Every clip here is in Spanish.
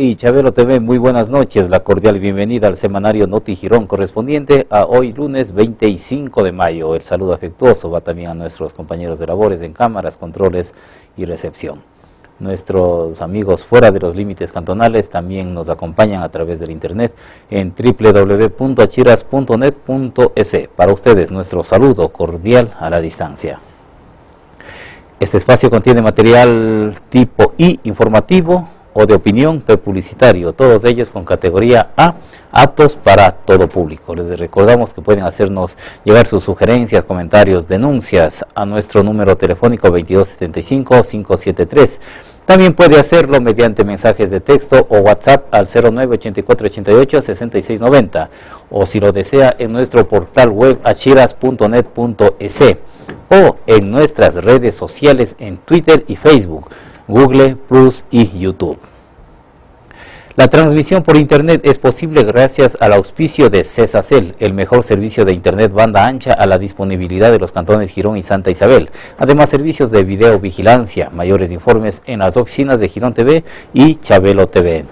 y Chabelo TV, muy buenas noches. La cordial bienvenida al semanario Noti Girón correspondiente a hoy lunes 25 de mayo. El saludo afectuoso va también a nuestros compañeros de labores en cámaras, controles y recepción. Nuestros amigos fuera de los límites cantonales también nos acompañan a través del internet en www.achiras.net.es. Para ustedes nuestro saludo cordial a la distancia. Este espacio contiene material tipo I, informativo o de opinión, publicitario, todos ellos con categoría A, aptos para todo público. Les recordamos que pueden hacernos llegar sus sugerencias, comentarios, denuncias a nuestro número telefónico 2275-573. También puede hacerlo mediante mensajes de texto o WhatsApp al 0984886690 o si lo desea en nuestro portal web achiras.net.es o en nuestras redes sociales en Twitter y Facebook, Google Plus y YouTube. La transmisión por internet es posible gracias al auspicio de Cesacel, el mejor servicio de internet banda ancha a la disponibilidad de los cantones Girón y Santa Isabel. Además, servicios de videovigilancia. Mayores informes en las oficinas de Girón TV y Chabelo TV.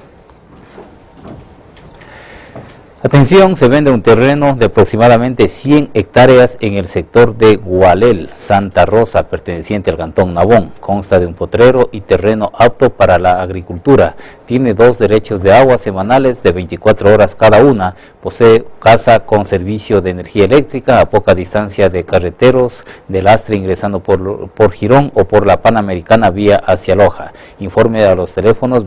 Atención, se vende un terreno de aproximadamente 100 hectáreas en el sector de Gualel, Santa Rosa, perteneciente al cantón Nabón. Consta de un potrero y terreno apto para la agricultura. Tiene 2 derechos de agua semanales de 24 horas cada una. Posee casa con servicio de energía eléctrica a poca distancia de carreteros de lastre ingresando por Girón o por la Panamericana vía hacia Loja. Informe a los teléfonos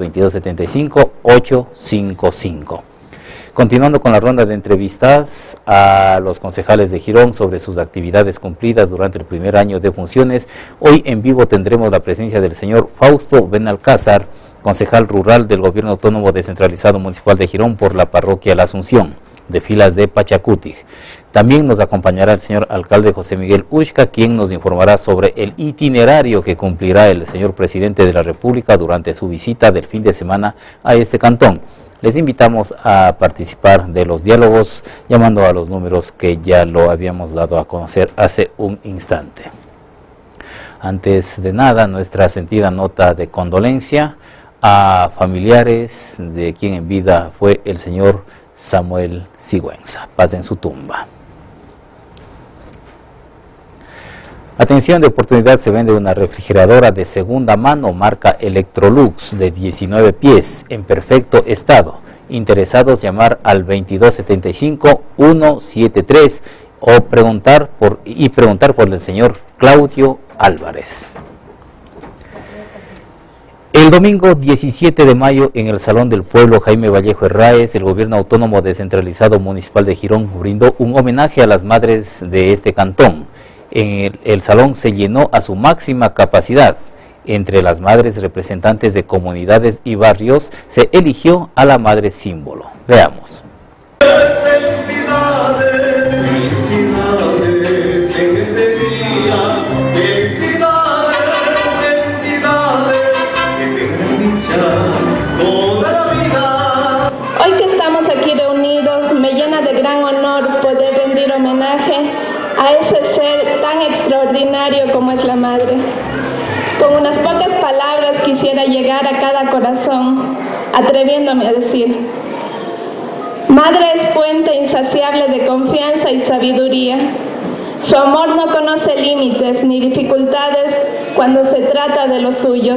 2275-855. Continuando con la ronda de entrevistas a los concejales de Girón sobre sus actividades cumplidas durante el primer año de funciones, hoy en vivo tendremos la presencia del señor Fausto Benalcázar, concejal rural del Gobierno Autónomo Descentralizado Municipal de Girón por la parroquia La Asunción, de filas de Pachacutic. También nos acompañará el señor alcalde José Miguel Uxca, quien nos informará sobre el itinerario que cumplirá el señor presidente de la República durante su visita del fin de semana a este cantón. Les invitamos a participar de los diálogos llamando a los números que ya lo habíamos dado a conocer hace un instante. Antes de nada, nuestra sentida nota de condolencia a familiares de quien en vida fue el señor Samuel Sigüenza. Paz en su tumba. Atención, de oportunidad se vende una refrigeradora de segunda mano marca Electrolux de 19 pies en perfecto estado. Interesados llamar al 2275-173 o preguntar por el señor Claudio Álvarez. El domingo 17 de mayo en el Salón del Pueblo Jaime Vallejo Herráez, el Gobierno Autónomo Descentralizado Municipal de Girón brindó un homenaje a las madres de este cantón. El salón se llenó a su máxima capacidad. Entre las madres representantes de comunidades y barrios se eligió a la madre símbolo. Veamos. Felicidades, felicidades en este día. Felicidades, felicidades, que tengan dicha toda la vida. Hoy que estamos aquí reunidos, me llena de gran honor poder rendir homenaje a ese ser tan extraordinario como es la madre. Con unas pocas palabras quisiera llegar a cada corazón, atreviéndome a decir: Madre es fuente insaciable de confianza y sabiduría. Su amor no conoce límites ni dificultades cuando se trata de los suyos.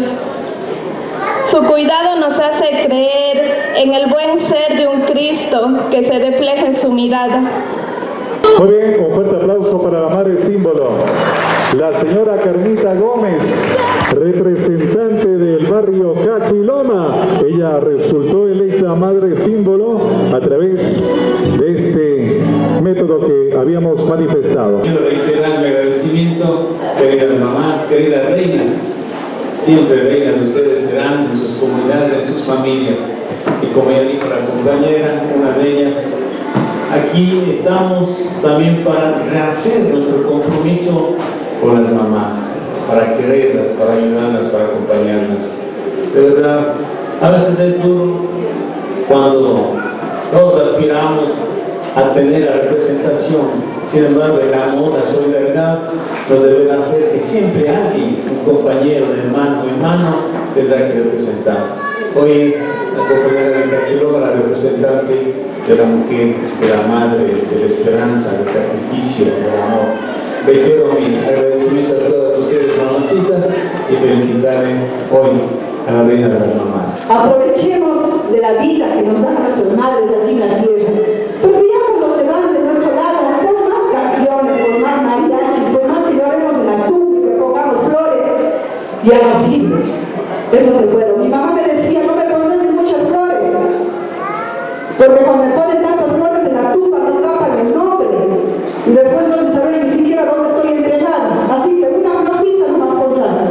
Su cuidado nos hace creer en el buen ser de un Cristo que se refleja en su mirada. Muy bien, un fuerte aplauso para la madre símbolo, la señora Carmita Gómez, representante del barrio Cachiloma. Ella resultó electa madre símbolo a través de este método que habíamos manifestado. Quiero reiterar mi agradecimiento, queridas mamás, queridas reinas. Siempre reinas ustedes serán en sus comunidades, en sus familias. Y como ya dijo la compañera, una de ellas, aquí estamos también para rehacer nuestro compromiso con las mamás, para quererlas, para ayudarlas, para acompañarlas. De verdad, a veces es duro cuando todos aspiramos a tener la representación. Sin embargo, el amor, la solidaridad nos debe hacer que siempre alguien, un compañero de mano en mano, tendrá que representar. Hoy es acompañada de Cachiloma, la representante de la mujer, de la madre, de la esperanza, del sacrificio, del amor. Reitero mi agradecimiento a todas ustedes, mamacitas, y felicitarle hoy a la reina de las mamás. Aprovechemos de la vida que nos dan nuestras madres aquí en la tierra, porque ya cuando se van de nuestro lado, por más canciones, por más mariachis, por más que lloremos en la tumba, que pongamos flores, ya no sirve. Eso se fueron. Mi mamá me decía, no me pongas muchas flores, porque cuando me ponen tantas flores en la tumba no tapan el nombre, y después no se sabe ni siquiera dónde estoy enterrada. Así que una florcita no más pondrá.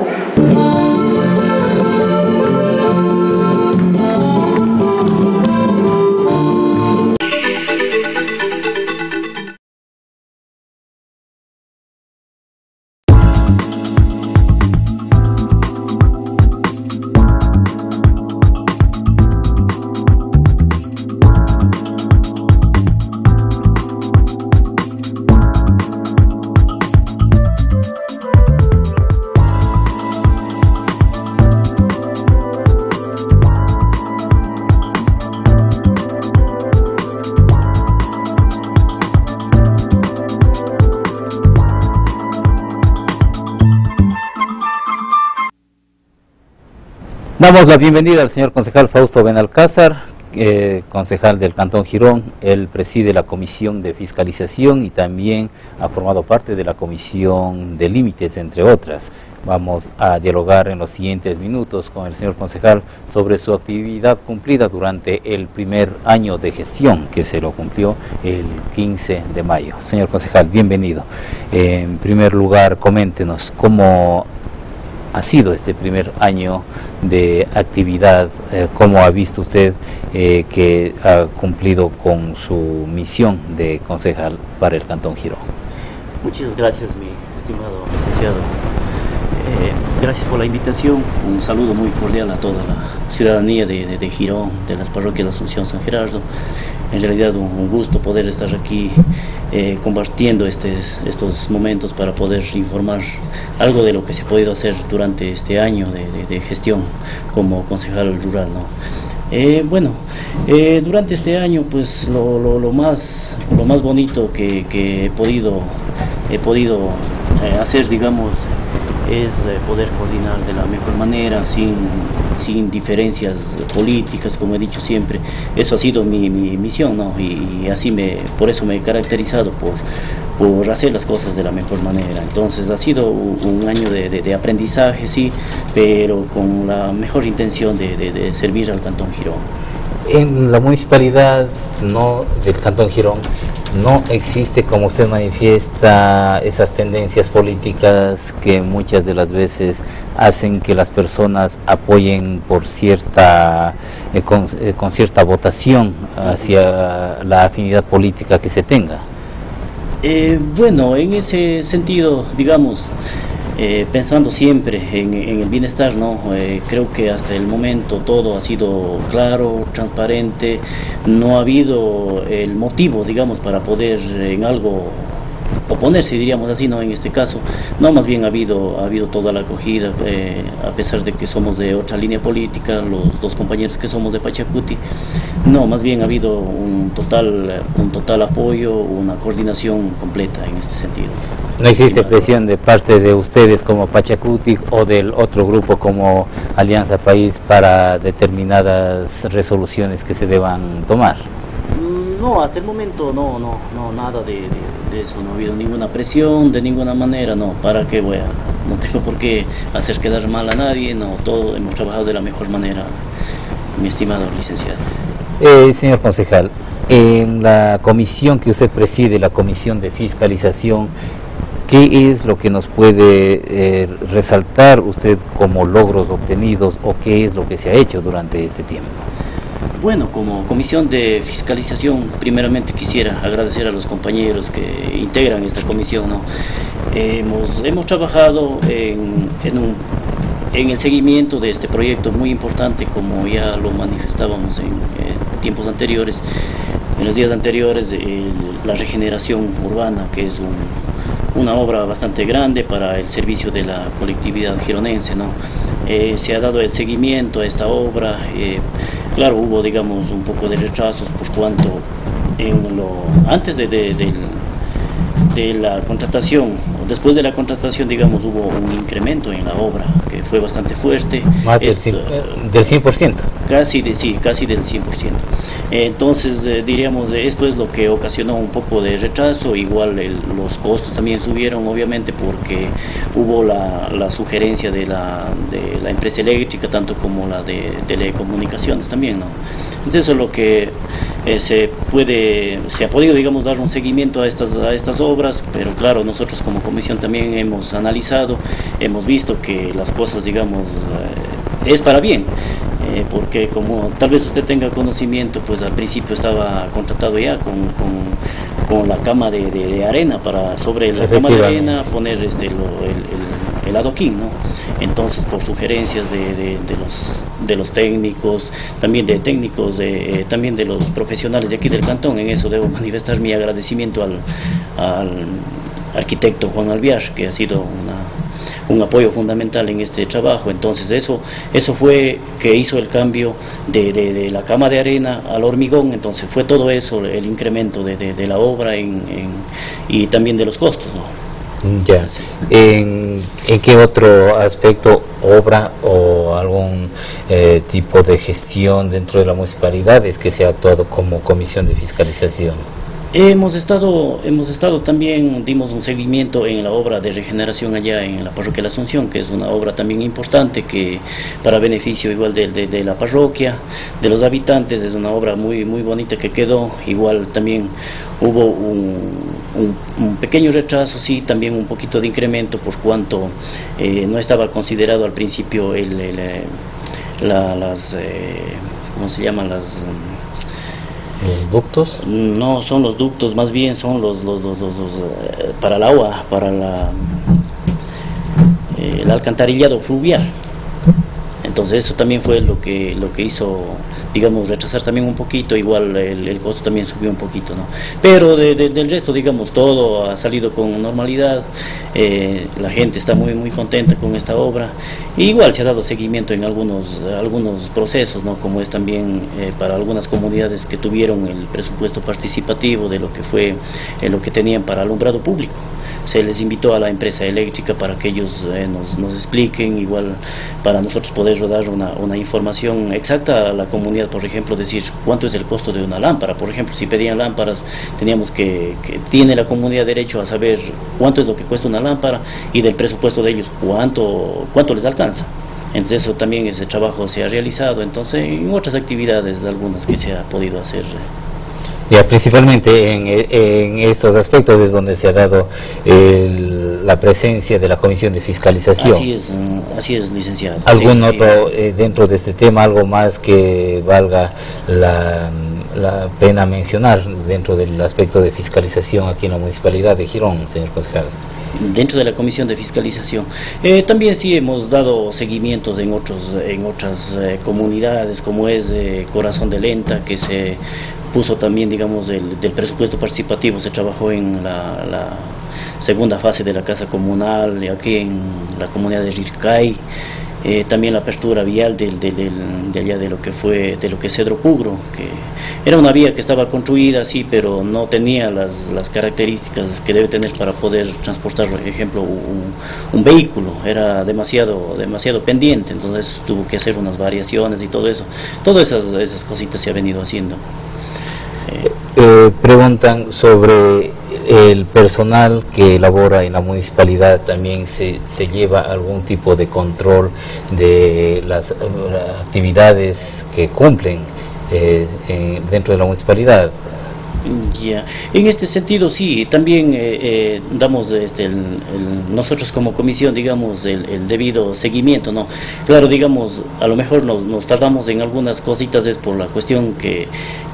Damos la bienvenida al señor concejal Fausto Benalcázar, concejal del Cantón Girón. Él preside la Comisión de Fiscalización y también ha formado parte de la Comisión de Límites, entre otras. Vamos a dialogar en los siguientes minutos con el señor concejal sobre su actividad cumplida durante el primer año de gestión, que se lo cumplió el 15 de mayo. Señor concejal, bienvenido. En primer lugar, coméntenos cómo ha sido este primer año de actividad, cómo ha visto usted que ha cumplido con su misión de concejal para el Cantón Girón. Muchas gracias, mi estimado licenciado. Gracias por la invitación. Un saludo muy cordial a toda la ciudadanía de Girón, de las parroquias de Asunción, San Gerardo. En realidad un gusto poder estar aquí compartiendo estos momentos para poder informar algo de lo que se ha podido hacer durante este año de gestión como concejal rural, ¿no? Durante este año, pues lo más bonito que he podido hacer, digamos, es poder coordinar de la mejor manera, sin diferencias políticas, como he dicho siempre. Eso ha sido mi misión, ¿no? Y así por eso me he caracterizado por hacer las cosas de la mejor manera. Entonces ha sido un año de aprendizaje, sí, pero con la mejor intención de servir al Cantón Girón. En la municipalidad del Cantón Girón no existe, como usted manifiesta, esas tendencias políticas que muchas de las veces hacen que las personas apoyen por con cierta votación hacia la afinidad política que se tenga. En ese sentido, digamos, pensando siempre en el bienestar, ¿no? Creo que hasta el momento todo ha sido claro, transparente, no ha habido el motivo, digamos, para poder en algo oponerse, diríamos así, ¿no? En este caso, no, más bien ha habido toda la acogida, a pesar de que somos de otra línea política, los dos compañeros que somos de Pachacuti, no, más bien ha habido un total apoyo, una coordinación completa en este sentido. ¿No existe presión de parte de ustedes como Pachacuti o del otro grupo como Alianza País para determinadas resoluciones que se deban tomar? No, hasta el momento no, nada de eso, no ha habido ninguna presión de ninguna manera, no, ¿para qué voy a? No tengo por qué hacer quedar mal a nadie, no, todo hemos trabajado de la mejor manera, mi estimado licenciado. Señor concejal, en la comisión que usted preside, la Comisión de Fiscalización, ¿qué es lo que nos puede resaltar usted como logros obtenidos o qué es lo que se ha hecho durante este tiempo? Bueno, como Comisión de Fiscalización, primeramente quisiera agradecer a los compañeros que integran esta comisión, ¿no? Hemos trabajado en el seguimiento de este proyecto muy importante, como ya lo manifestábamos en tiempos anteriores, en los días anteriores, la regeneración urbana, que es una obra bastante grande para el servicio de la colectividad gironense, ¿no? Se ha dado el seguimiento a esta obra. Claro, hubo, digamos, un poco de retrasos por cuanto antes de la contratación, después de la contratación, digamos, hubo un incremento en la obra que fue bastante fuerte. Más del 100%. Casi del 100%. Entonces, diríamos, esto es lo que ocasionó un poco de retraso. Igual los costos también subieron, obviamente, porque hubo la sugerencia de la empresa eléctrica, tanto como la de telecomunicaciones también, ¿no? Entonces, eso es lo que se ha podido, digamos, dar un seguimiento a estas obras, pero claro, nosotros como comisión también hemos analizado, hemos visto que las cosas, digamos, es para bien, porque como tal vez usted tenga conocimiento, pues al principio estaba contratado ya con la cama de arena, sobre la cama de arena poner el adoquín, ¿no? Entonces, por sugerencias de los técnicos, también de técnicos, también de los profesionales de aquí del cantón, en eso debo manifestar mi agradecimiento al arquitecto Juan Alviar, que ha sido un apoyo fundamental en este trabajo. Entonces eso fue que hizo el cambio de la cama de arena al hormigón. Entonces fue todo eso, el incremento de la obra y también de los costos, ¿no? Ya. ¿En qué otro aspecto, obra o algún tipo de gestión dentro de la municipalidad es que se ha actuado como comisión de fiscalización? Hemos estado también, dimos un seguimiento en la obra de regeneración allá en la parroquia de la Asunción, que es una obra también importante que para beneficio igual de la parroquia, de los habitantes. Es una obra muy bonita que quedó. Igual también hubo un pequeño retraso, sí, también un poquito de incremento por cuanto no estaba considerado al principio ¿cómo se llaman? ¿Los ductos? No son los ductos, más bien son los para el agua, para el alcantarillado fluvial. Entonces eso también fue lo que hizo, digamos, retrasar también un poquito. Igual el costo también subió un poquito, ¿no? Pero del resto, digamos, todo ha salido con normalidad. La gente está muy contenta con esta obra. Igual se ha dado seguimiento en algunos procesos, ¿no? Como es también para algunas comunidades que tuvieron el presupuesto participativo de lo que fue lo que tenían para alumbrado público. Se les invitó a la empresa eléctrica para que ellos nos expliquen, igual para nosotros poder dar una información exacta a la comunidad. Por ejemplo, decir cuánto es el costo de una lámpara. Por ejemplo, si pedían lámparas, teníamos que tiene la comunidad derecho a saber cuánto es lo que cuesta una lámpara y del presupuesto de ellos cuánto les alcanza. Entonces eso también, ese trabajo se ha realizado. Entonces en otras actividades, algunas que se ha podido hacer. Ya, principalmente en estos aspectos es donde se ha dado la presencia de la Comisión de Fiscalización. Así es, licenciado. ¿Algún otro, dentro de este tema, algo más que valga la pena mencionar dentro del aspecto de fiscalización aquí en la Municipalidad de Girón, señor concejal? Dentro de la Comisión de Fiscalización también sí hemos dado seguimientos en otras comunidades, como es Corazón de Lenta, que se puso también, digamos, del presupuesto participativo. Se trabajó en la segunda fase de la casa comunal, aquí en la comunidad de Rircay. También la apertura vial de allá de lo que es Cedro Pugro, que era una vía que estaba construida, sí, pero no tenía las características que debe tener para poder transportar, por ejemplo, un vehículo. Era demasiado pendiente, entonces tuvo que hacer unas variaciones y todo eso. Todas esas cositas se ha venido haciendo. Preguntan sobre el personal que labora en la municipalidad. También se lleva algún tipo de control de las actividades que cumplen dentro de la municipalidad. Ya, en este sentido sí, también damos nosotros como comisión, digamos, el debido seguimiento, ¿no? Claro, digamos, a lo mejor nos tardamos en algunas cositas, es por la cuestión que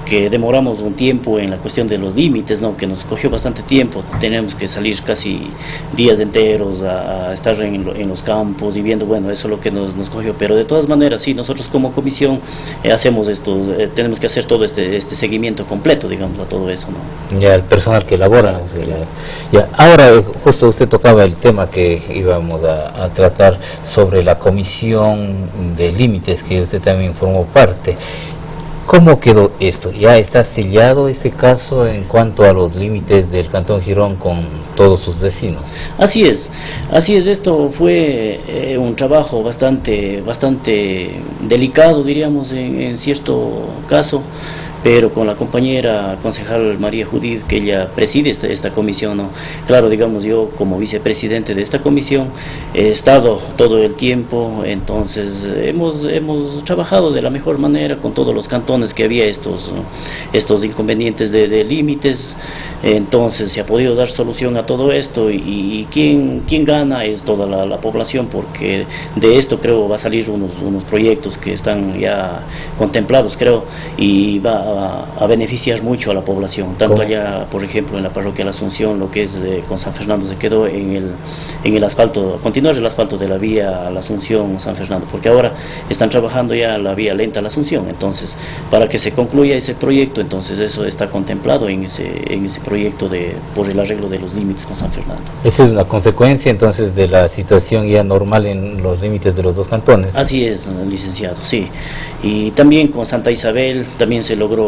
que demoramos un tiempo en la cuestión de los límites, ¿no? Que nos cogió bastante tiempo, tenemos que salir casi días enteros a estar en los campos y viendo, bueno, eso es lo que nos cogió, pero de todas maneras, sí, nosotros como comisión hacemos esto, tenemos que hacer todo este seguimiento completo, digamos, a todo eso, ¿no? Ya, el personal que elabora, ¿no? Ya, ahora, justo usted tocaba el tema que íbamos a tratar sobre la comisión de límites, que usted también formó parte. ¿Cómo quedó esto? ¿Ya está sellado este caso en cuanto a los límites del Cantón Girón con todos sus vecinos? Así es, esto fue un trabajo bastante delicado, diríamos, en cierto caso, pero con la compañera concejal María Judith, que ella preside esta comisión, ¿no? Claro, digamos, yo como vicepresidente de esta comisión he estado todo el tiempo, entonces hemos trabajado de la mejor manera con todos los cantones que había estos inconvenientes de límites, entonces se ha podido dar solución a todo esto y quien gana es toda la población, porque de esto creo va a salir unos proyectos que están ya contemplados, creo, y va a beneficiar mucho a la población, tanto ¿Cómo? Allá, por ejemplo, en la parroquia La Asunción, lo que es con San Fernando se quedó en el asfalto, continuar el asfalto de la vía a La Asunción, San Fernando, porque ahora están trabajando ya la vía lenta a La Asunción, entonces para que se concluya ese proyecto, entonces eso está contemplado en ese proyecto por el arreglo de los límites con San Fernando. Eso es una consecuencia entonces de la situación ya normal en los límites de los dos cantones. Así es, licenciado, sí. Y también con Santa Isabel también se logró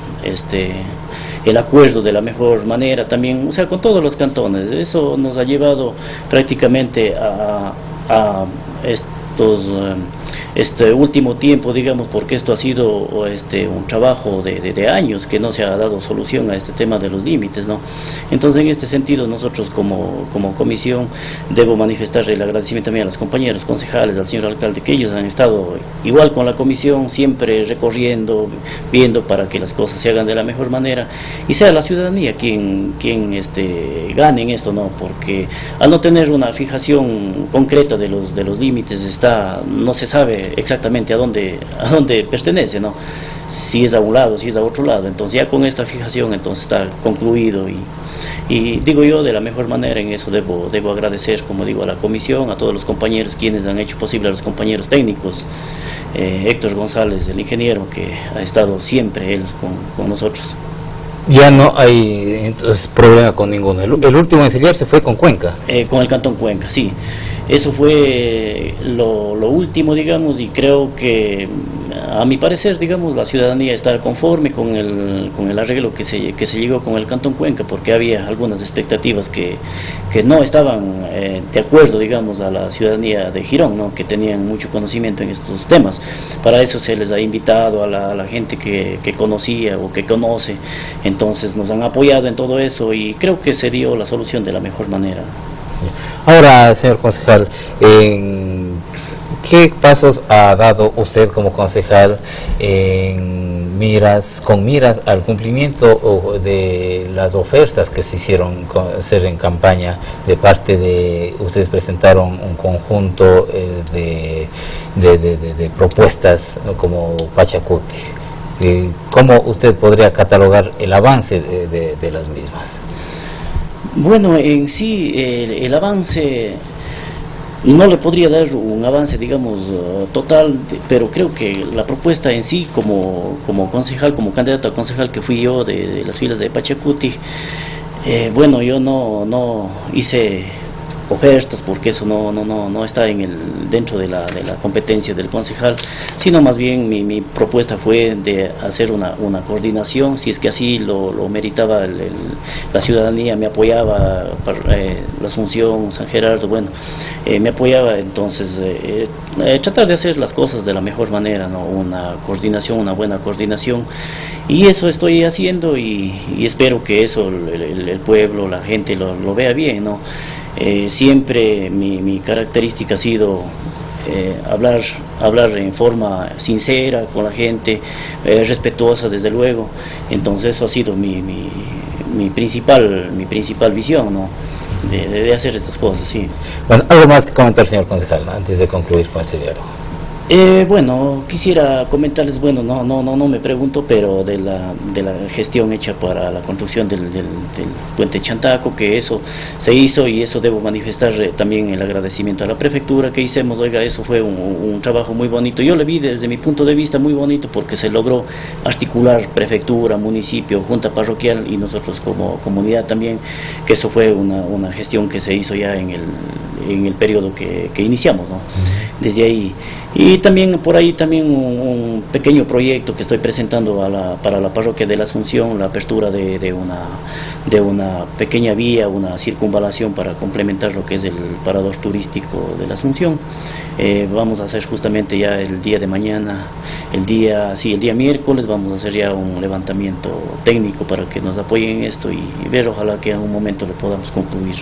el acuerdo de la mejor manera también, o sea, con todos los cantones. Eso nos ha llevado prácticamente a este último tiempo, digamos, porque esto ha sido un trabajo de años que no se ha dado solución a este tema de los límites, ¿no? Entonces, en este sentido, nosotros como comisión debo manifestar el agradecimiento también a los compañeros concejales, al señor alcalde, que ellos han estado igual con la comisión, siempre recorriendo, viendo para que las cosas se hagan de la mejor manera y sea la ciudadanía quien gane en esto, ¿no? Porque al no tener una fijación concreta de los límites, no se sabe exactamente a dónde pertenece, ¿no? Si es a un lado, si es a otro lado. Entonces ya con esta fijación entonces está concluido y digo yo de la mejor manera. En eso debo agradecer, como digo, a la comisión, a todos los compañeros quienes han hecho posible, a los compañeros técnicos, Héctor González, el ingeniero, que ha estado siempre él con nosotros. Ya no hay entonces problema con ninguno. El último en sellarse fue con Cuenca. Con el Cantón Cuenca, sí. Eso fue lo último, digamos, y creo que, a mi parecer, digamos, la ciudadanía está conforme con el arreglo que se llegó con el Cantón Cuenca, porque había algunas expectativas que no estaban de acuerdo, digamos, a la ciudadanía de Girón, ¿no? Que tenían mucho conocimiento en estos temas. Para eso se les ha invitado a la gente que conocía o que conoce, entonces nos han apoyado en todo eso y creo que se dio la solución de la mejor manera. Ahora, señor concejal, ¿qué pasos ha dado usted como concejal con miras al cumplimiento de las ofertas que se hicieron hacer en campaña de parte de, ustedes presentaron un conjunto de propuestas, ¿no? Como Pachacuti? ¿Cómo usted podría catalogar el avance de las mismas? Bueno, en sí, el avance, no le podría dar un avance, digamos, total, pero creo que la propuesta en sí, como concejal, como candidato a concejal que fui yo de las filas de Pachacuti, bueno, yo no hice ofertas, porque eso no está dentro de la competencia del concejal, sino más bien mi propuesta fue de hacer una coordinación, si es que así lo meritaba la ciudadanía, me apoyaba, la Asunción, San Gerardo, bueno, me apoyaba, entonces tratar de hacer las cosas de la mejor manera, ¿no? Una buena coordinación, y eso estoy haciendo y espero que eso el pueblo, la gente lo vea bien, ¿no? Siempre mi característica ha sido hablar en forma sincera con la gente, respetuosa desde luego, entonces eso ha sido mi principal visión, ¿no? De hacer estas cosas, sí. Bueno, algo más que comentar, señor concejal, antes de concluir con ese diálogo. Bueno, quisiera comentarles, bueno, no me pregunto, pero de la gestión hecha para la construcción del puente Chantaco, que eso se hizo, y eso debo manifestar también el agradecimiento a la prefectura que hicimos. Oiga, eso fue un trabajo muy bonito. Yo le vi desde mi punto de vista muy bonito, porque se logró articular prefectura, municipio, junta parroquial y nosotros como comunidad también, que eso fue una gestión que se hizo ya en el periodo que iniciamos, ¿no? Desde ahí. Y también por ahí también un pequeño proyecto que estoy presentando para la parroquia de la Asunción, la apertura de una pequeña vía, una circunvalación para complementar lo que es el parador turístico de la Asunción. Vamos a hacer justamente ya el día de mañana, el día miércoles, vamos a hacer ya un levantamiento técnico para que nos apoyen en esto y ver, ojalá que en algún momento le podamos concluir.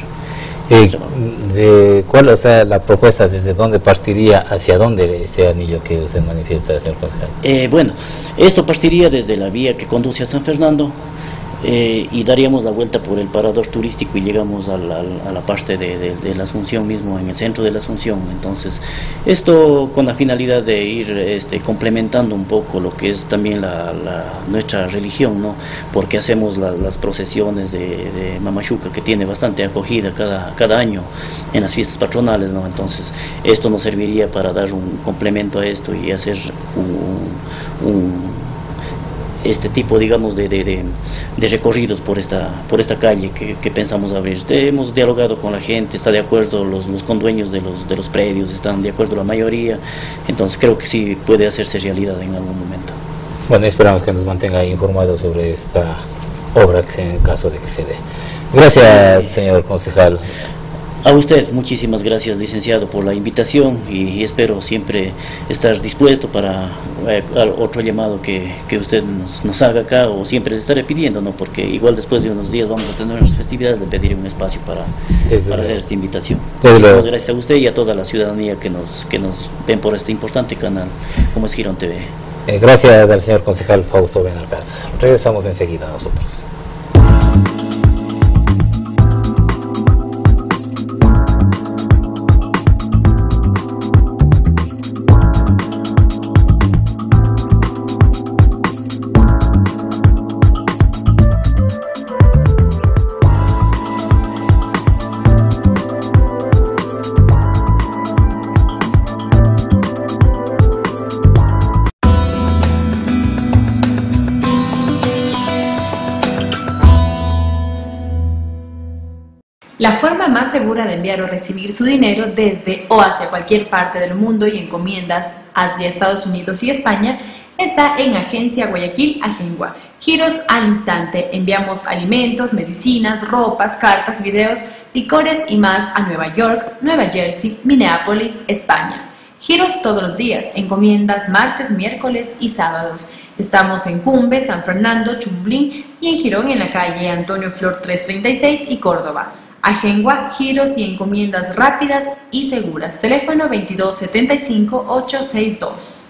¿Cuál, o sea, la propuesta, desde dónde partiría, hacia dónde ese anillo que usted manifiesta, señor concejal? Bueno, esto partiría desde la vía que conduce a San Fernando, y daríamos la vuelta por el parador turístico y llegamos a la parte de la Asunción mismo, en el centro de la Asunción. Entonces, esto con la finalidad de ir complementando un poco lo que es también nuestra religión, ¿no? Porque hacemos las procesiones de Mamachuca, que tiene bastante acogida cada año en las fiestas patronales, ¿no? Entonces, esto nos serviría para dar un complemento a esto y hacer este tipo, digamos, de recorridos por esta calle que pensamos abrir. Hemos dialogado con la gente, está de acuerdo, los condueños de los predios están de acuerdo la mayoría, entonces creo que sí puede hacerse realidad en algún momento. Bueno, esperamos que nos mantenga informados sobre esta obra, en caso de que se dé. Gracias, señor concejal. A usted, muchísimas gracias, licenciado, por la invitación, y espero siempre estar dispuesto para otro llamado que usted nos haga acá, o siempre le estaré pidiendo, ¿no? Porque igual después de unos días vamos a tener unas festividades, le pediré un espacio para hacer esta invitación. Muchísimas gracias a usted y a toda la ciudadanía que nos ven por este importante canal como es Girón TV. Gracias al señor concejal Fausto Benalcázar. Regresamos enseguida nosotros. La forma más segura de enviar o recibir su dinero desde o hacia cualquier parte del mundo y encomiendas hacia Estados Unidos y España está en Agencia Guayaquil Agengua. Giros al instante. Enviamos alimentos, medicinas, ropas, cartas, videos, licores y más a Nueva York, Nueva Jersey, Minneapolis, España. Giros todos los días. Encomiendas martes, miércoles y sábados. Estamos en Cumbe, San Fernando, Chumblín y en Girón, en la calle Antonio Flor 336 y Córdoba. Agengua, giros y encomiendas rápidas y seguras. Teléfono 2275-862.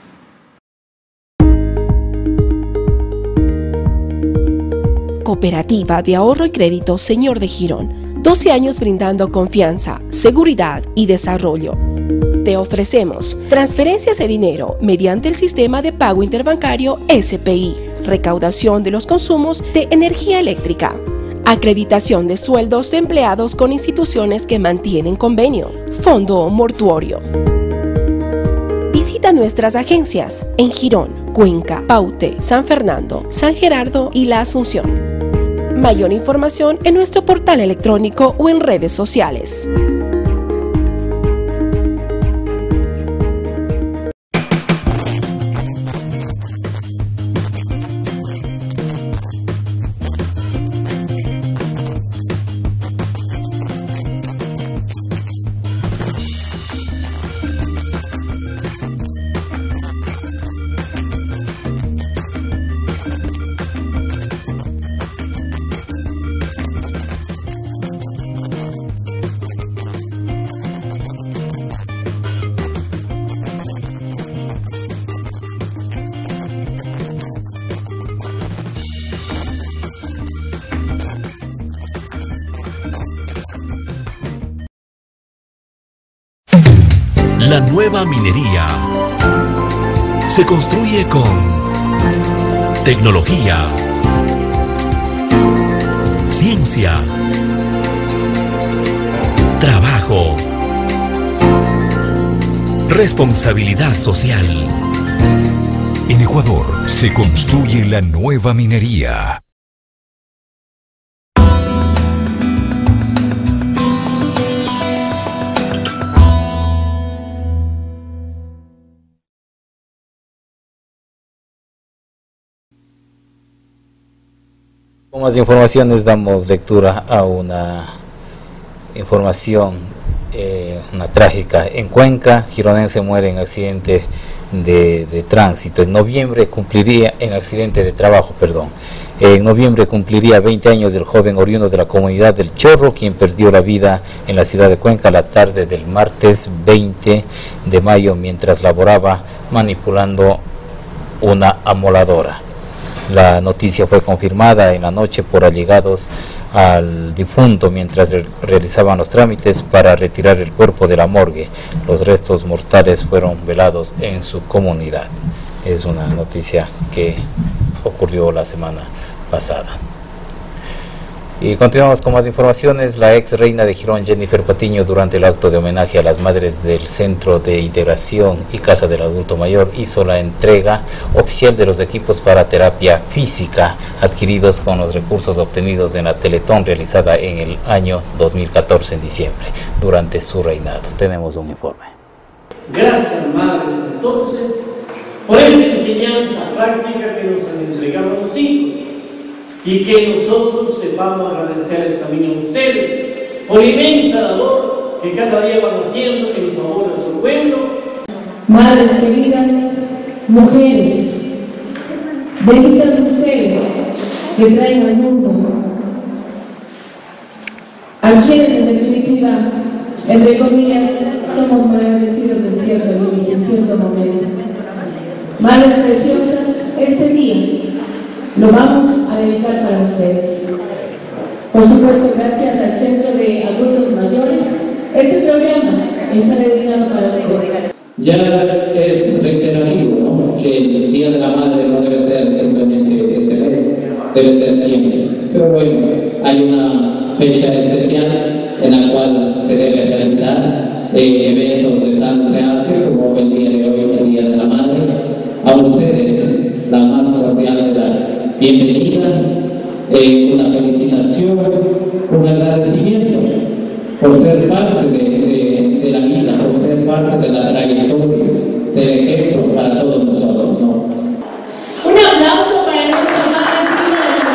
Cooperativa de Ahorro y Crédito Señor de Girón. 12 años brindando confianza, seguridad y desarrollo. Te ofrecemos transferencias de dinero mediante el sistema de pago interbancario SPI, recaudación de los consumos de energía eléctrica, acreditación de sueldos de empleados con instituciones que mantienen convenio, fondo mortuorio. Visita nuestras agencias en Girón, Cuenca, Paute, San Fernando, San Gerardo y La Asunción. Mayor información en nuestro portal electrónico o en redes sociales. La nueva minería se construye con tecnología, ciencia, trabajo, responsabilidad social. En Ecuador se construye la nueva minería. Con más informaciones damos lectura a una información, una trágica. En Cuenca, gironense muere en accidente de tránsito. En noviembre cumpliría, en accidente de trabajo, perdón. En noviembre cumpliría 20 años del joven oriundo de la comunidad del Chorro, quien perdió la vida en la ciudad de Cuenca la tarde del martes 20 de mayo mientras laboraba manipulando una amoladora. La noticia fue confirmada en la noche por allegados al difunto mientras realizaban los trámites para retirar el cuerpo de la morgue. Los restos mortales fueron velados en su comunidad. Es una noticia que ocurrió la semana pasada. Y continuamos con más informaciones. La ex reina de Girón, Jennifer Patiño, durante el acto de homenaje a las madres del Centro de Integración y Casa del Adulto Mayor, hizo la entrega oficial de los equipos para terapia física adquiridos con los recursos obtenidos en la Teletón realizada en el año 2014 en diciembre, durante su reinado. Tenemos un informe. Gracias, madres, entonces, por esa enseñanza práctica que nos han entregado los hijos, y que nosotros sepamos agradecerles también a ustedes por la inmensa labor que cada día van haciendo en favor de nuestro pueblo. Madres queridas, mujeres, benditas ustedes que traen al mundo a quienes en definitiva, entre comillas, somos malagradecidos en cierto momento. Madres preciosas, este día lo vamos a dedicar para ustedes. Por supuesto, gracias al Centro de Adultos Mayores, este programa está dedicado para ustedes. Ya es reiterativo, ¿no?, que el Día de la Madre no debe ser simplemente este mes, debe ser siempre. Pero bueno, hay una fecha especial en la cual se debe realizar eventos de tal realce como el día de hoy, el Día de la Madre. A ustedes, la más cordial de las bienvenidas, una felicitación, un agradecimiento por ser parte de la vida, por ser parte de la trayectoria, del ejemplo para todos nosotros, ¿no? Un aplauso para nuestra madre Silvia de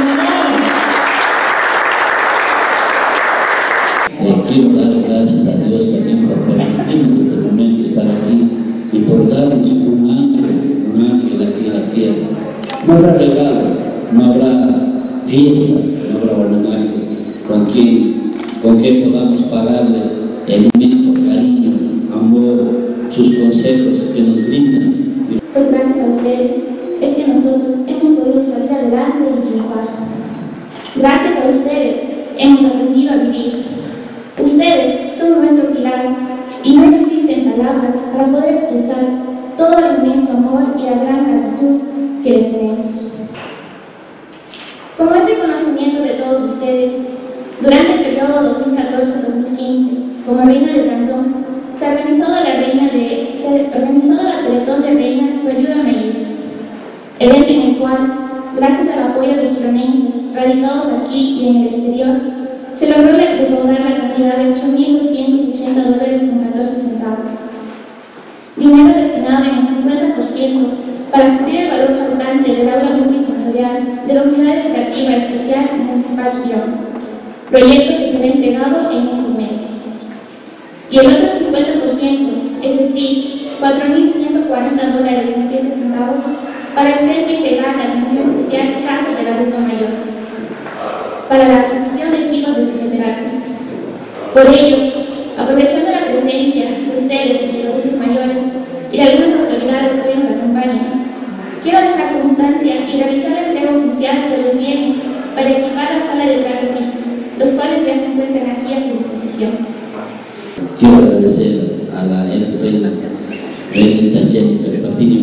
Comunidad. Quiero dar gracias a Dios también por permitirnos este momento estar aquí y por darnos un ángel aquí en la tierra. No habrá regalo, no habrá fiesta, no habrá homenaje con quien podamos pagarle el inmenso cariño, amor, sus consejos que nos brindan. Pues gracias a ustedes es que nosotros hemos podido salir adelante y triunfar. Gracias a ustedes hemos aprendido a vivir. Ustedes son nuestro pilar y no existen palabras para poder expresar todo el inmenso amor y la gran gratitud que les tenemos. Como es de conocimiento de todos ustedes, durante el periodo 2014-2015, como reina del cantón, se ha organizado la Teletón de Reinas Tu Ayúdame a Ir, evento en el cual, gracias al apoyo de gironenses radicados aquí y en el exterior, se logró recaudar la cantidad de $8.280 con 14 centavos. Dinero destinado en el 50% para cubrir el valor faltante del aula multisensorial de la Unidad Educativa Especial Municipal Girón, proyecto que será entregado en estos meses. Y el otro 50%, es decir, $4.140 con 7 centavos, para el Centro Integral de Atención Social Casa del Adulto Mayor, para la adquisición de equipos de fisioterapia. Por ello, aprovechando la presencia de ustedes y sus adultos mayores y de algunas autoridades que hoy nos acompañan, quiero dejar constancia y realizar la entrega oficial de los bienes para equipar la sala de terapia física, los cuales ya se encuentran aquí a su disposición. Quiero agradecer a la ex reina Jennifer Patiño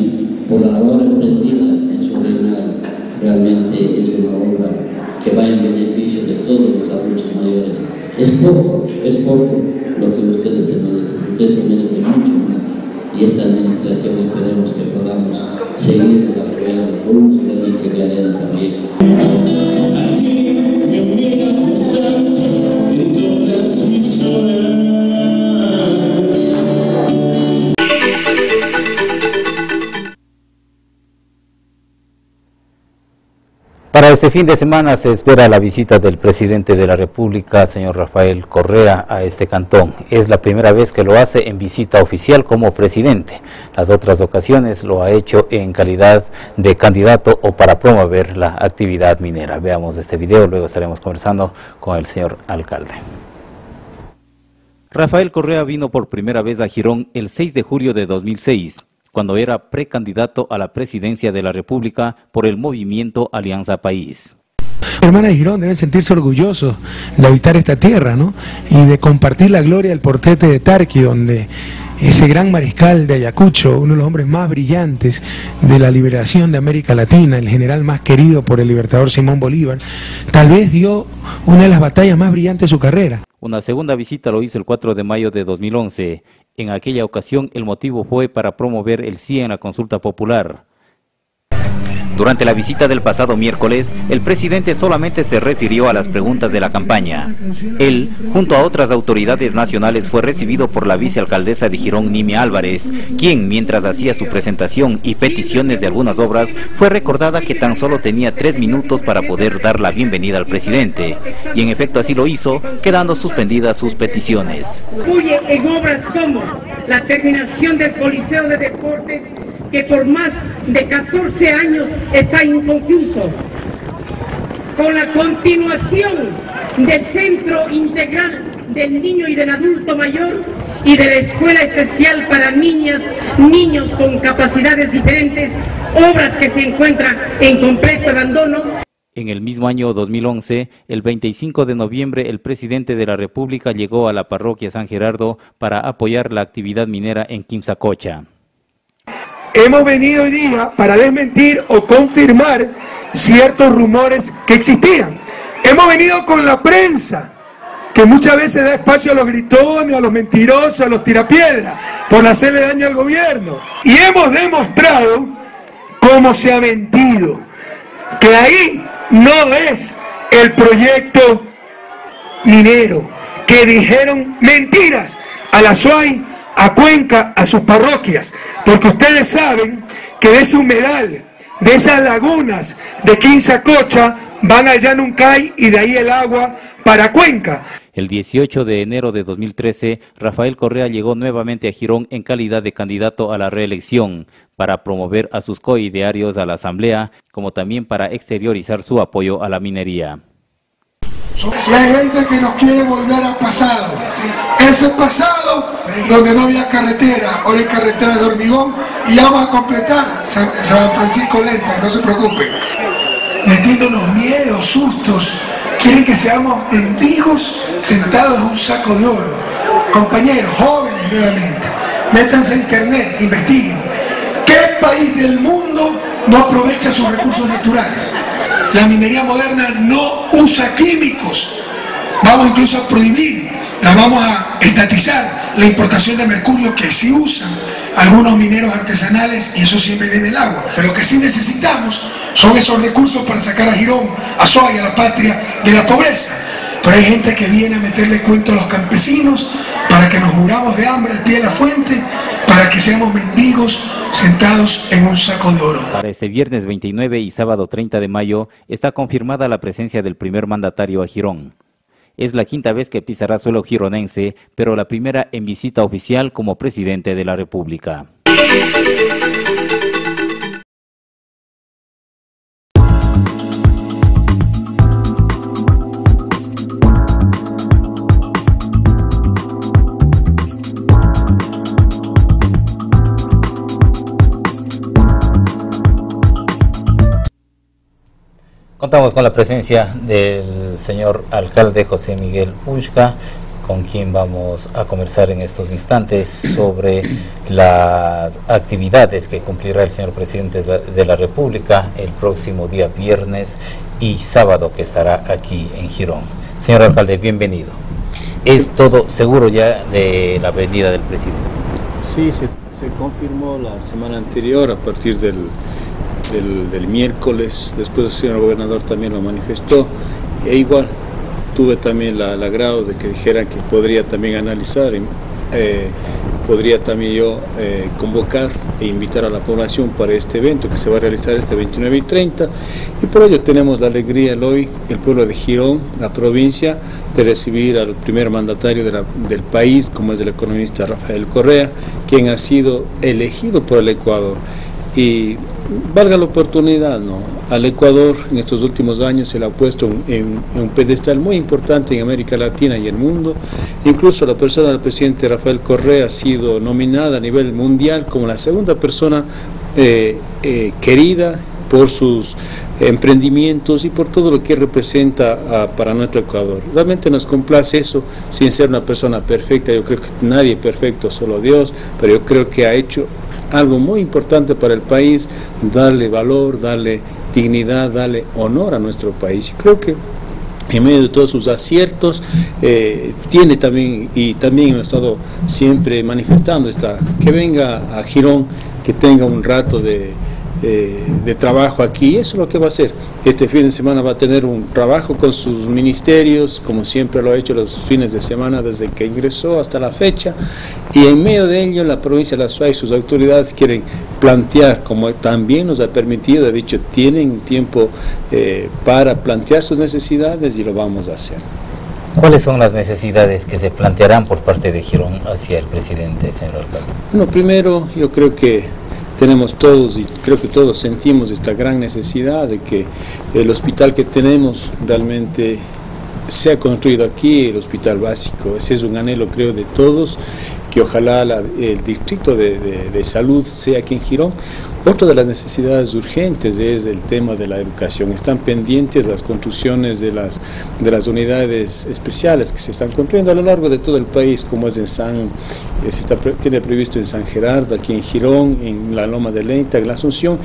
por la labor emprendida en su reinado. Realmente es una obra que va en beneficio de todos los adultos mayores. Es poco lo que ustedes se merecen mucho más. Y esta administración esperemos que podamos seguir apoyando con un granito de arena también. Para este fin de semana se espera la visita del presidente de la República, señor Rafael Correa, a este cantón. Es la primera vez que lo hace en visita oficial como presidente. Las otras ocasiones lo ha hecho en calidad de candidato o para promover la actividad minera. Veamos este video, luego estaremos conversando con el señor alcalde. Rafael Correa vino por primera vez a Girón el 6 de julio de 2006. Cuando era precandidato a la presidencia de la República por el movimiento Alianza País. Hermanas de Girón deben sentirse orgullosos de habitar esta tierra, ¿no? Y de compartir la gloria del portete de Tarqui, donde ese gran mariscal de Ayacucho, uno de los hombres más brillantes de la liberación de América Latina, el general más querido por el libertador Simón Bolívar, tal vez dio una de las batallas más brillantes de su carrera. Una segunda visita lo hizo el 4 de mayo de 2011. En aquella ocasión el motivo fue para promover el sí en la consulta popular. Durante la visita del pasado miércoles, el presidente solamente se refirió a las preguntas de la campaña. Él, junto a otras autoridades nacionales, fue recibido por la vicealcaldesa de Girón, Nimia Álvarez, quien, mientras hacía su presentación y peticiones de algunas obras, fue recordada que tan solo tenía 3 minutos para poder dar la bienvenida al presidente. Y en efecto así lo hizo, quedando suspendidas sus peticiones. Incluye en obras como la terminación del Coliseo de Deportes, que por más de 14 años está inconcluso, con la continuación del Centro Integral del Niño y del Adulto Mayor y de la Escuela Especial para Niñas, niños con capacidades diferentes, obras que se encuentran en completo abandono. En el mismo año 2011, el 25 de noviembre, el presidente de la República llegó a la parroquia San Gerardo para apoyar la actividad minera en Quimsacocha. Hemos venido hoy día para desmentir o confirmar ciertos rumores que existían. Hemos venido con la prensa, que muchas veces da espacio a los gritones, a los mentirosos, a los tirapiedras, por hacerle daño al gobierno. Y hemos demostrado cómo se ha mentido, que ahí no es el proyecto minero, que dijeron mentiras a la SUAY, a Cuenca, a sus parroquias, porque ustedes saben que de ese humedal, de esas lagunas de Quimsacocha, van al Llanuncay y de ahí el agua para Cuenca. El 18 de enero de 2013, Rafael Correa llegó nuevamente a Girón en calidad de candidato a la reelección para promover a sus coidearios a la Asamblea, como también para exteriorizar su apoyo a la minería. Y hay gente que nos quiere volver al pasado. Ese pasado donde no había carretera, ahora hay carretera de hormigón y ya vamos a completar San Francisco Lenta, no se preocupen. Metiéndonos miedos, sustos, quieren que seamos mendigos sentados en un saco de oro. Compañeros, jóvenes nuevamente, métanse a internet, investiguen. ¿Qué país del mundo no aprovecha sus recursos naturales? La minería moderna no usa químicos. Vamos incluso a prohibir, vamos a estatizar la importación de mercurio que sí usan algunos mineros artesanales y eso sí envenena el agua. Pero lo que sí necesitamos son esos recursos para sacar a Girón, a SUAY, a la patria de la pobreza. Pero hay gente que viene a meterle cuento a los campesinos para que nos muramos de hambre al pie de la fuente, para que seamos mendigos sentados en un saco de oro. Para este viernes 29 y sábado 30 de mayo está confirmada la presencia del primer mandatario a Girón. Es la quinta vez que pisará suelo gironense, pero la primera en visita oficial como presidente de la República. Contamos con la presencia del señor alcalde José Miguel Ushka, con quien vamos a conversar en estos instantes sobre las actividades que cumplirá el señor presidente de la República el próximo día viernes y sábado, que estará aquí en Girón. Señor alcalde, bienvenido. ¿Es todo seguro ya de la venida del presidente? Sí, se confirmó la semana anterior, a partir del miércoles. Después el señor gobernador también lo manifestó, e igual tuve también el agrado de que dijeran que podría también analizar, podría también yo convocar e invitar a la población para este evento que se va a realizar este 29 y 30, y por ello tenemos la alegría hoy, el pueblo de Girón, la provincia, de recibir al primer mandatario del país, como es el economista Rafael Correa, quien ha sido elegido por el Ecuador. Y valga la oportunidad, ¿no? Al Ecuador en estos últimos años se le ha puesto en un pedestal muy importante en América Latina y el mundo. Incluso la persona del presidente Rafael Correa ha sido nominada a nivel mundial como la segunda persona querida por sus emprendimientos y por todo lo que representa para nuestro Ecuador. Realmente nos complace eso, sin ser una persona perfecta. Yo creo que nadie es perfecto, solo Dios, pero yo creo que ha hecho algo muy importante para el país, darle valor, darle dignidad, darle honor a nuestro país. Y creo que en medio de todos sus aciertos, tiene también, y también ha estado siempre manifestando que venga a Girón, que tenga un rato de trabajo aquí. Eso es lo que va a hacer. Este fin de semana va a tener un trabajo con sus ministerios, como siempre lo ha hecho los fines de semana desde que ingresó hasta la fecha, y en medio de ello la provincia de La Suay y sus autoridades quieren plantear, como también nos ha permitido, he dicho, tienen tiempo para plantear sus necesidades, y lo vamos a hacer. ¿Cuáles son las necesidades que se plantearán por parte de Girón hacia el presidente, señor alcalde? Bueno, primero yo creo que tenemos todos, y creo que todos sentimos esta gran necesidad de que el hospital que tenemos realmente sea construido aquí, el hospital básico. Ese es un anhelo, creo, de todos, que ojalá el distrito de salud sea aquí en Girón. Otra de las necesidades urgentes es el tema de la educación. Están pendientes las construcciones de las unidades especiales que se están construyendo a lo largo de todo el país, como es tiene previsto en San Gerardo, aquí en Girón, en la Loma de Lenta, en la Asunción,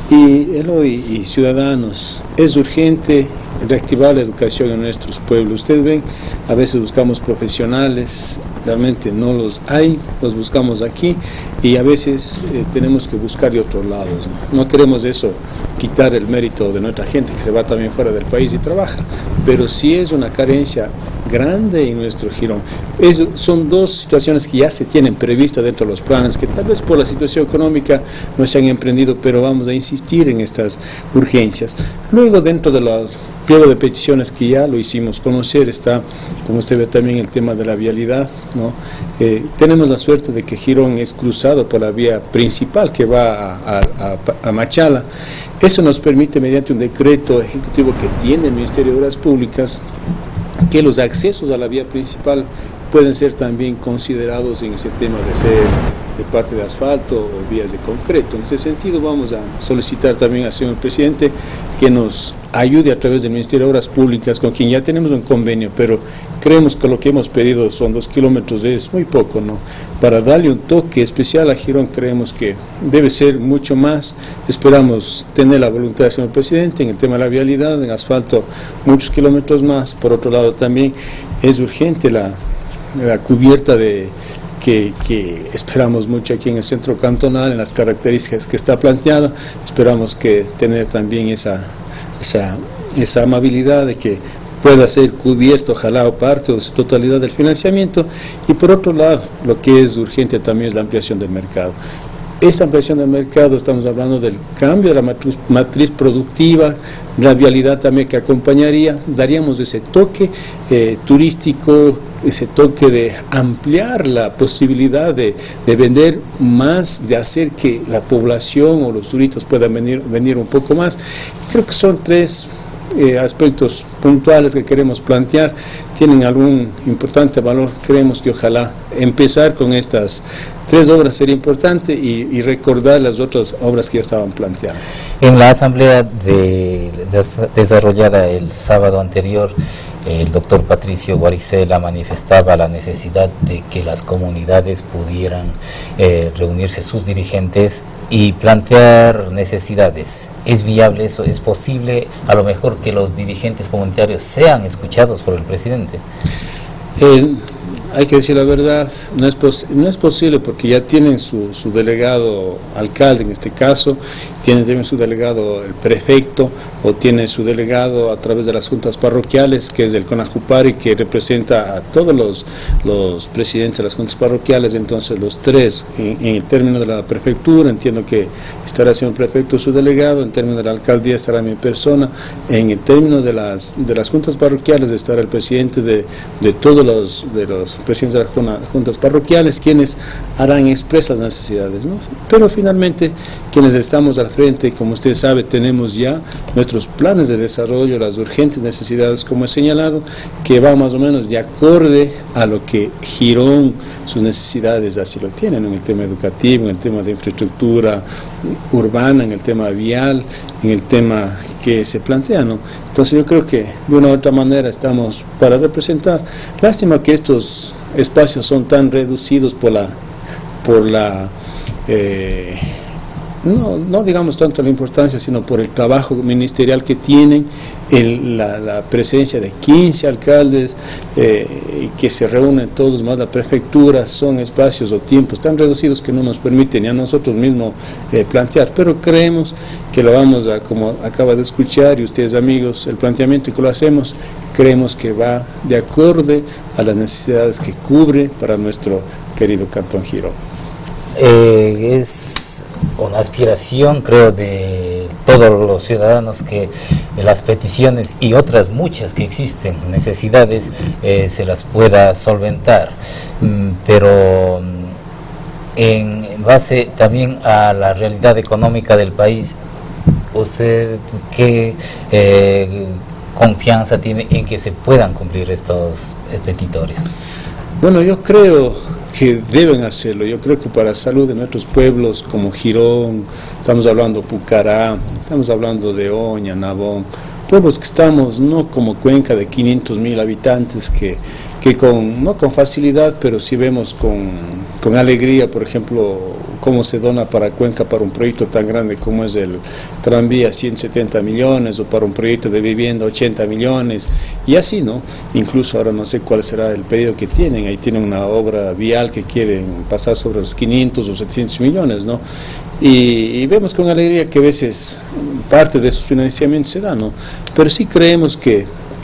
y ciudadanos. Es urgente reactivar la educación en nuestros pueblos. Ustedes ven, a veces buscamos profesionales, realmente no los hay, los buscamos aquí, y a veces tenemos que buscar de otros lados. No queremos eso, quitar el mérito de nuestra gente que se va también fuera del país y trabaja, pero sí es una carencia grande en nuestro Girón. Son dos situaciones que ya se tienen previstas dentro de los planes, que tal vez por la situación económica no se han emprendido, pero vamos a insistir en estas urgencias. Luego, dentro de los pliego de peticiones que ya lo hicimos conocer, está, como usted ve, también el tema de la vialidad, ¿no? Tenemos la suerte de que Girón es cruzado por la vía principal que va a Machala. Eso nos permite, mediante un decreto ejecutivo que tiene el Ministerio de Obras Públicas, que los accesos a la vía principal pueden ser también considerados en ese tema de ser de parte de asfalto o vías de concreto. En ese sentido vamos a solicitar también al señor presidente que nos ayude a través del Ministerio de Obras Públicas, con quien ya tenemos un convenio, pero creemos que lo que hemos pedido son 2 kilómetros, es muy poco, ¿no? Para darle un toque especial a Girón creemos que debe ser mucho más. Esperamos tener la voluntad del señor presidente en el tema de la vialidad, en asfalto muchos kilómetros más. Por otro lado también es urgente la cubierta que esperamos mucho aquí en el centro cantonal, en las características que está planteada. Esperamos que tener también esa amabilidad de que pueda ser cubierto, ojalá, o parte o su totalidad del financiamiento. Y por otro lado, lo que es urgente también es la ampliación del mercado. Esta ampliación del mercado, estamos hablando del cambio de la matriz productiva, la vialidad también que acompañaría, daríamos ese toque turístico, ese toque de ampliar la posibilidad de vender más, de hacer que la población o los turistas puedan venir un poco más. Creo que son 3 aspectos puntuales que queremos plantear, tienen algún importante valor. Creemos que ojalá empezar con estas 3 obras sería importante y recordar las otras obras que ya estaban planteadas. En la asamblea desarrollada el sábado anterior, el doctor Patricio Guaricela manifestaba la necesidad de que las comunidades pudieran reunirse sus dirigentes y plantear necesidades. ¿Es viable eso? ¿Es posible a lo mejor que los dirigentes comunitarios sean escuchados por el presidente? Hay que decir la verdad, no es posible porque ya tienen su delegado alcalde en este caso, tienen también su delegado el prefecto, o tiene su delegado a través de las juntas parroquiales, que es el Conajupari, que representa a todos los presidentes de las juntas parroquiales. Entonces los tres, en el término de la prefectura, entiendo que estará siendo el prefecto su delegado, en términos de la alcaldía estará mi persona, en el término de las juntas parroquiales estará el presidente de todos los presidentes de las juntas parroquiales, quienes harán expresas necesidades, ¿no? Pero finalmente quienes estamos al frente, como usted sabe, tenemos ya nuestros planes de desarrollo, las urgentes necesidades, como he señalado, que va más o menos de acorde a lo que Girón, sus necesidades así lo tienen, en el tema educativo, en el tema de infraestructura urbana, en el tema vial, en el tema que se plantea, ¿no? Entonces yo creo que de una u otra manera estamos para representar. Lástima que estos espacios son tan reducidos no digamos tanto la importancia, sino por el trabajo ministerial que tienen, la presencia de 15 alcaldes que se reúnen todos, más la prefectura. Son espacios o tiempos tan reducidos que no nos permiten ni a nosotros mismos plantear, pero creemos que lo vamos a, como acaba de escuchar y ustedes amigos, el planteamiento que lo hacemos, creemos que va de acorde a las necesidades que cubre para nuestro querido Cantón Girón. Es una aspiración, creo, de todos los ciudadanos que las peticiones y otras muchas que existen, necesidades, se las pueda solventar, pero en base también a la realidad económica del país, ¿usted qué confianza tiene en que se puedan cumplir estos petitorios? Bueno, yo creo que deben hacerlo. Yo creo que para la salud de nuestros pueblos como Girón, estamos hablando de Pucará, estamos hablando de Oña, Nabón, pueblos que estamos no como Cuenca de 500.000 habitantes que no con facilidad, pero sí vemos con alegría, por ejemplo, cómo se dona para Cuenca para un proyecto tan grande como es el tranvía, 170 millones, o para un proyecto de vivienda 80 millones, y así, ¿no? Incluso ahora no sé cuál será el pedido que tienen, ahí tienen una obra vial que quieren pasar sobre los 500 o 700 millones, ¿no? Y vemos con alegría que a veces parte de esos financiamientos se dan, ¿no? Pero sí creemos que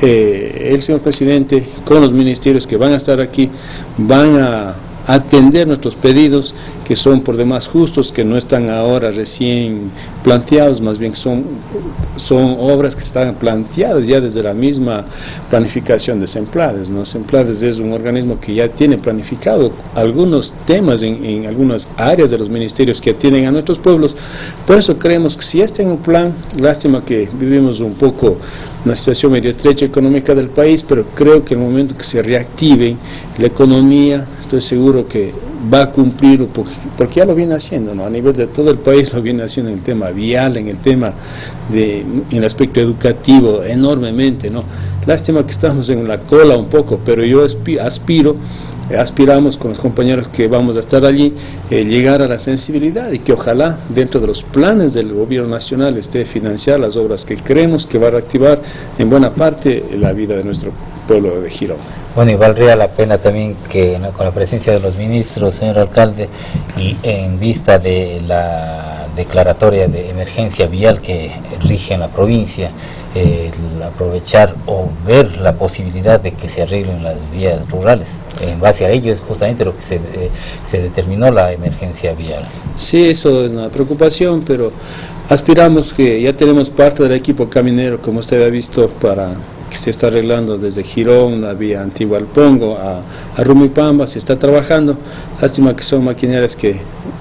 el señor presidente, con los ministerios que van a estar aquí, van a atender nuestros pedidos, que son por demás justos, que no están ahora recién planteados, más bien son obras que están planteadas ya desde la misma planificación de SEMPLADES, ¿no? SEMPLADES es un organismo que ya tiene planificado algunos temas en algunas áreas de los ministerios que atienden a nuestros pueblos. Por eso creemos que si está en un plan, lástima que vivimos un poco una situación medio estrecha económica del país, pero creo que en el momento que se reactive la economía, estoy seguro que va a cumplirlo, porque ya lo viene haciendo, ¿no? A nivel de todo el país lo viene haciendo en el tema vial, en el tema en el aspecto educativo, enormemente, ¿no? Lástima que estamos en la cola un poco, pero yo aspiramos con los compañeros que vamos a estar allí, llegar a la sensibilidad, y que ojalá dentro de los planes del gobierno nacional esté financiar las obras que creemos que va a reactivar en buena parte la vida de nuestro pueblo de Girón. Bueno, y valdría la pena también que con la presencia de los ministros, señor alcalde, y en vista de la declaratoria de emergencia vial que rige en la provincia, aprovechar o ver la posibilidad de que se arreglen las vías rurales. En base a ello es justamente lo que se determinó la emergencia vial. Sí, eso es una preocupación, pero aspiramos que ya tenemos parte del equipo caminero, como usted ha visto, para que se está arreglando desde Girón, la vía Antigua al Pongo, a Rumipamba, se está trabajando. Lástima que son maquinarias que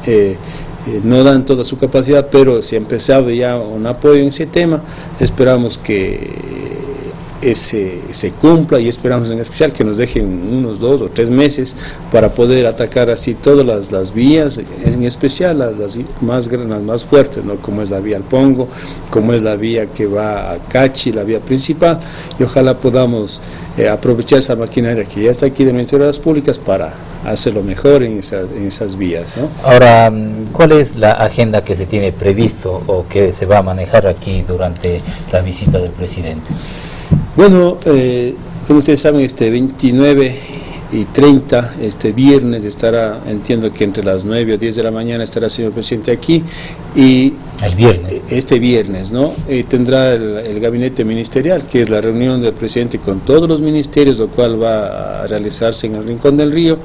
no dan toda su capacidad, pero se ha empezado ya un apoyo en ese tema. Esperamos que se cumpla, y esperamos en especial que nos dejen unos 2 o 3 meses para poder atacar así todas las vías, en especial las más fuertes, ¿no? Como es la vía al Pongo, como es la vía que va a Cachi, la vía principal, y ojalá podamos aprovechar esa maquinaria que ya está aquí del Ministerio de las Públicas para hacerlo mejor en esas vías, ¿no? Ahora, ¿cuál es la agenda que se tiene previsto o que se va a manejar aquí durante la visita del presidente? Bueno, como ustedes saben, este 29 y 30, este viernes estará, entiendo que entre las 9 o 10 de la mañana estará el señor presidente aquí, y el viernes, este viernes, ¿no? Tendrá el gabinete ministerial, que es la reunión del presidente con todos los ministerios, lo cual va a realizarse en el Rincón del Río.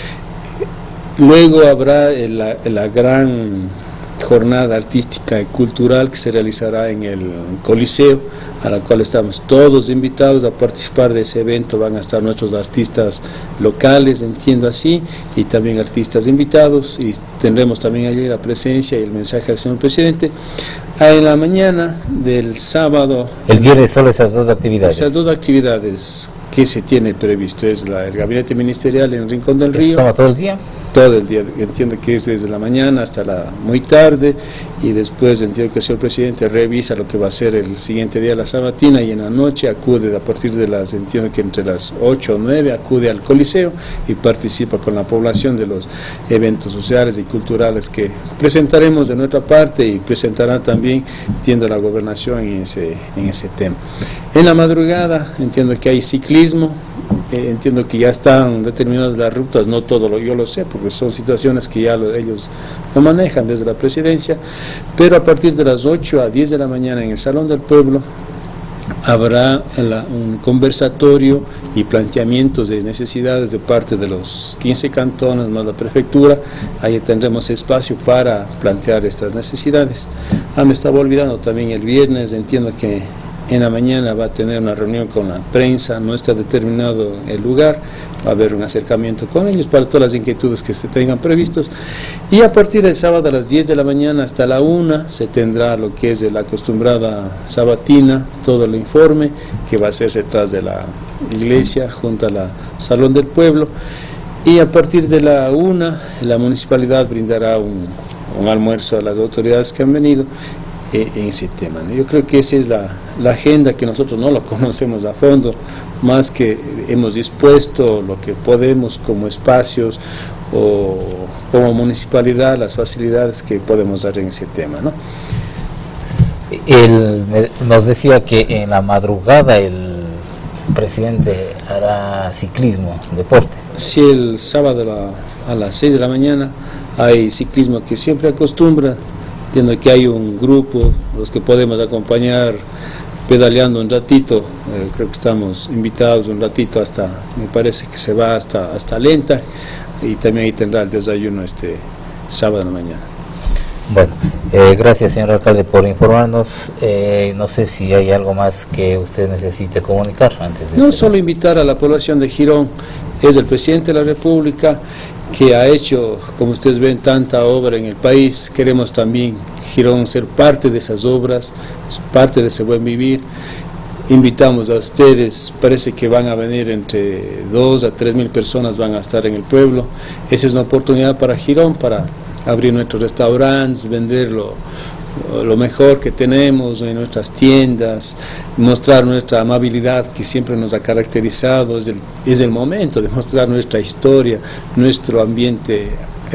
Luego habrá la gran jornada artística y cultural que se realizará en el Coliseo, a la cual estamos todos invitados a participar de ese evento. Van a estar nuestros artistas locales, entiendo así, y también artistas invitados, y tendremos también allí la presencia y el mensaje del señor presidente. En la mañana del sábado... El viernes solo esas 2 actividades. Esas 2 actividades que se tiene previsto, es el gabinete ministerial en el Rincón del Río. ¿Toma todo el día? Todo el día, entiendo que es desde la mañana hasta la muy tarde, y después entiendo que el señor presidente revisa lo que va a ser el siguiente día, la sabatina, y en la noche acude a partir de entiendo que entre las 8 o 9 acude al Coliseo y participa con la población de los eventos sociales y culturales que presentaremos de nuestra parte, y presentará también, entiendo, la gobernación en ese tema. En la madrugada entiendo que hay ciclismo. Entiendo que ya están determinadas las rutas, no todo yo lo sé, porque son situaciones que ya ellos lo manejan desde la presidencia, pero a partir de las 8 a 10 de la mañana en el Salón del Pueblo habrá un conversatorio y planteamientos de necesidades de parte de los 15 cantones más la prefectura. Ahí tendremos espacio para plantear estas necesidades. Me estaba olvidando también el viernes, entiendo que en la mañana va a tener una reunión con la prensa, no está determinado el lugar, va a haber un acercamiento con ellos para todas las inquietudes que se tengan previstos, y a partir del sábado a las 10 de la mañana hasta la 1 se tendrá lo que es la acostumbrada sabatina, todo el informe que va a hacerse detrás de la iglesia junto al Salón del Pueblo, y a partir de la 1 la municipalidad brindará un almuerzo a las autoridades que han venido en ese tema, ¿no? Yo creo que esa es la agenda, que nosotros no lo conocemos a fondo, más que hemos dispuesto lo que podemos como espacios o como municipalidad, las facilidades que podemos dar en ese tema, ¿no? Nos decía que en la madrugada el presidente hará ciclismo, deporte. Sí, el sábado a las 6 de la mañana hay ciclismo que siempre acostumbra. Entiendo que hay un grupo, los que podemos acompañar pedaleando un ratito, creo que estamos invitados un ratito hasta, me parece que se va hasta Lenta, y también ahí tendrá el desayuno este sábado en la mañana. Bueno, gracias señor alcalde por informarnos. No sé si hay algo más que usted necesite comunicar antes de... No, solo invitar a la población de Girón. Es el presidente de la República que ha hecho, como ustedes ven, tanta obra en el país. Queremos también Girón ser parte de esas obras, parte de ese buen vivir. Invitamos a ustedes, parece que van a venir entre 2 a 3 mil personas, van a estar en el pueblo. Esa es una oportunidad para Girón, para abrir nuestros restaurantes, vender lo mejor que tenemos en nuestras tiendas, mostrar nuestra amabilidad que siempre nos ha caracterizado. Es el momento de mostrar nuestra historia, nuestro ambiente